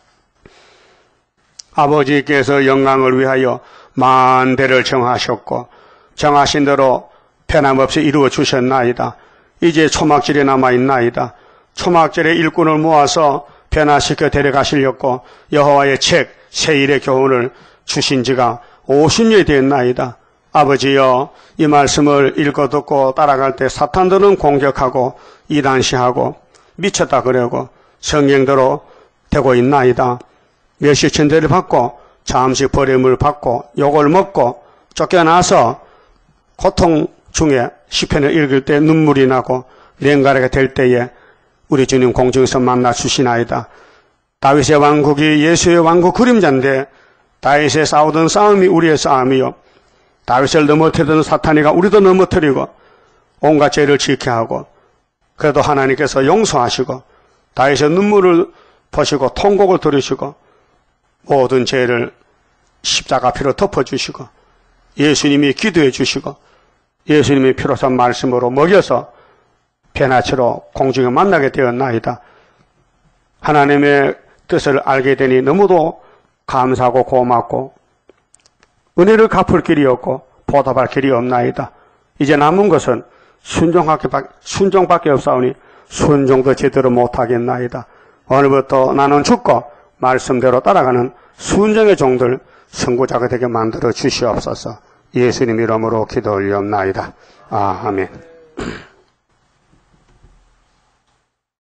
아버지께서 영광을 위하여 만대를 정하셨고 정하신 대로 변함없이 이루어 주셨나이다. 이제 초막절이 남아있나이다. 초막절의 일꾼을 모아서 변화시켜 데려가시려고 여호와의 책 세일의 교훈을 주신 지가 50년이 됐나이다. 아버지여, 이 말씀을 읽어 듣고 따라갈 때 사탄들은 공격하고 이단시하고 미쳤다 그러고 성경대로 되고 있나이다. 멸시천대를 받고 잠시 버림을 받고 욕을 먹고 쫓겨나서 고통 중에 시편을 읽을 때 눈물이 나고 냉가리가 될 때에 우리 주님 공중에서 만나 주시나이다. 다윗의 왕국이 예수의 왕국 그림자인데 다윗의 싸우던 싸움이 우리의 싸움이요, 다윗을 넘어뜨리던 사탄이가 우리도 넘어뜨리고 온갖 죄를 지게 하고, 그래도 하나님께서 용서하시고 다윗의 눈물을 보시고 통곡을 들으시고 모든 죄를 십자가 피로 덮어주시고 예수님이 기도해 주시고 예수님이 피로 산 말씀으로 먹여서 변화체로 공중에 만나게 되었나이다. 하나님의 뜻을 알게 되니 너무도 감사하고 고맙고 은혜를 갚을 길이 없고 보답할 길이 없나이다. 이제 남은 것은 순종밖에 없사오니 순종도 제대로 못하겠나이다. 오늘부터 나는 죽고 말씀대로 따라가는 순종의 종들 선구자가 되게 만들어 주시옵소서. 예수님 이름으로 기도 올리옵나이다. 아멘.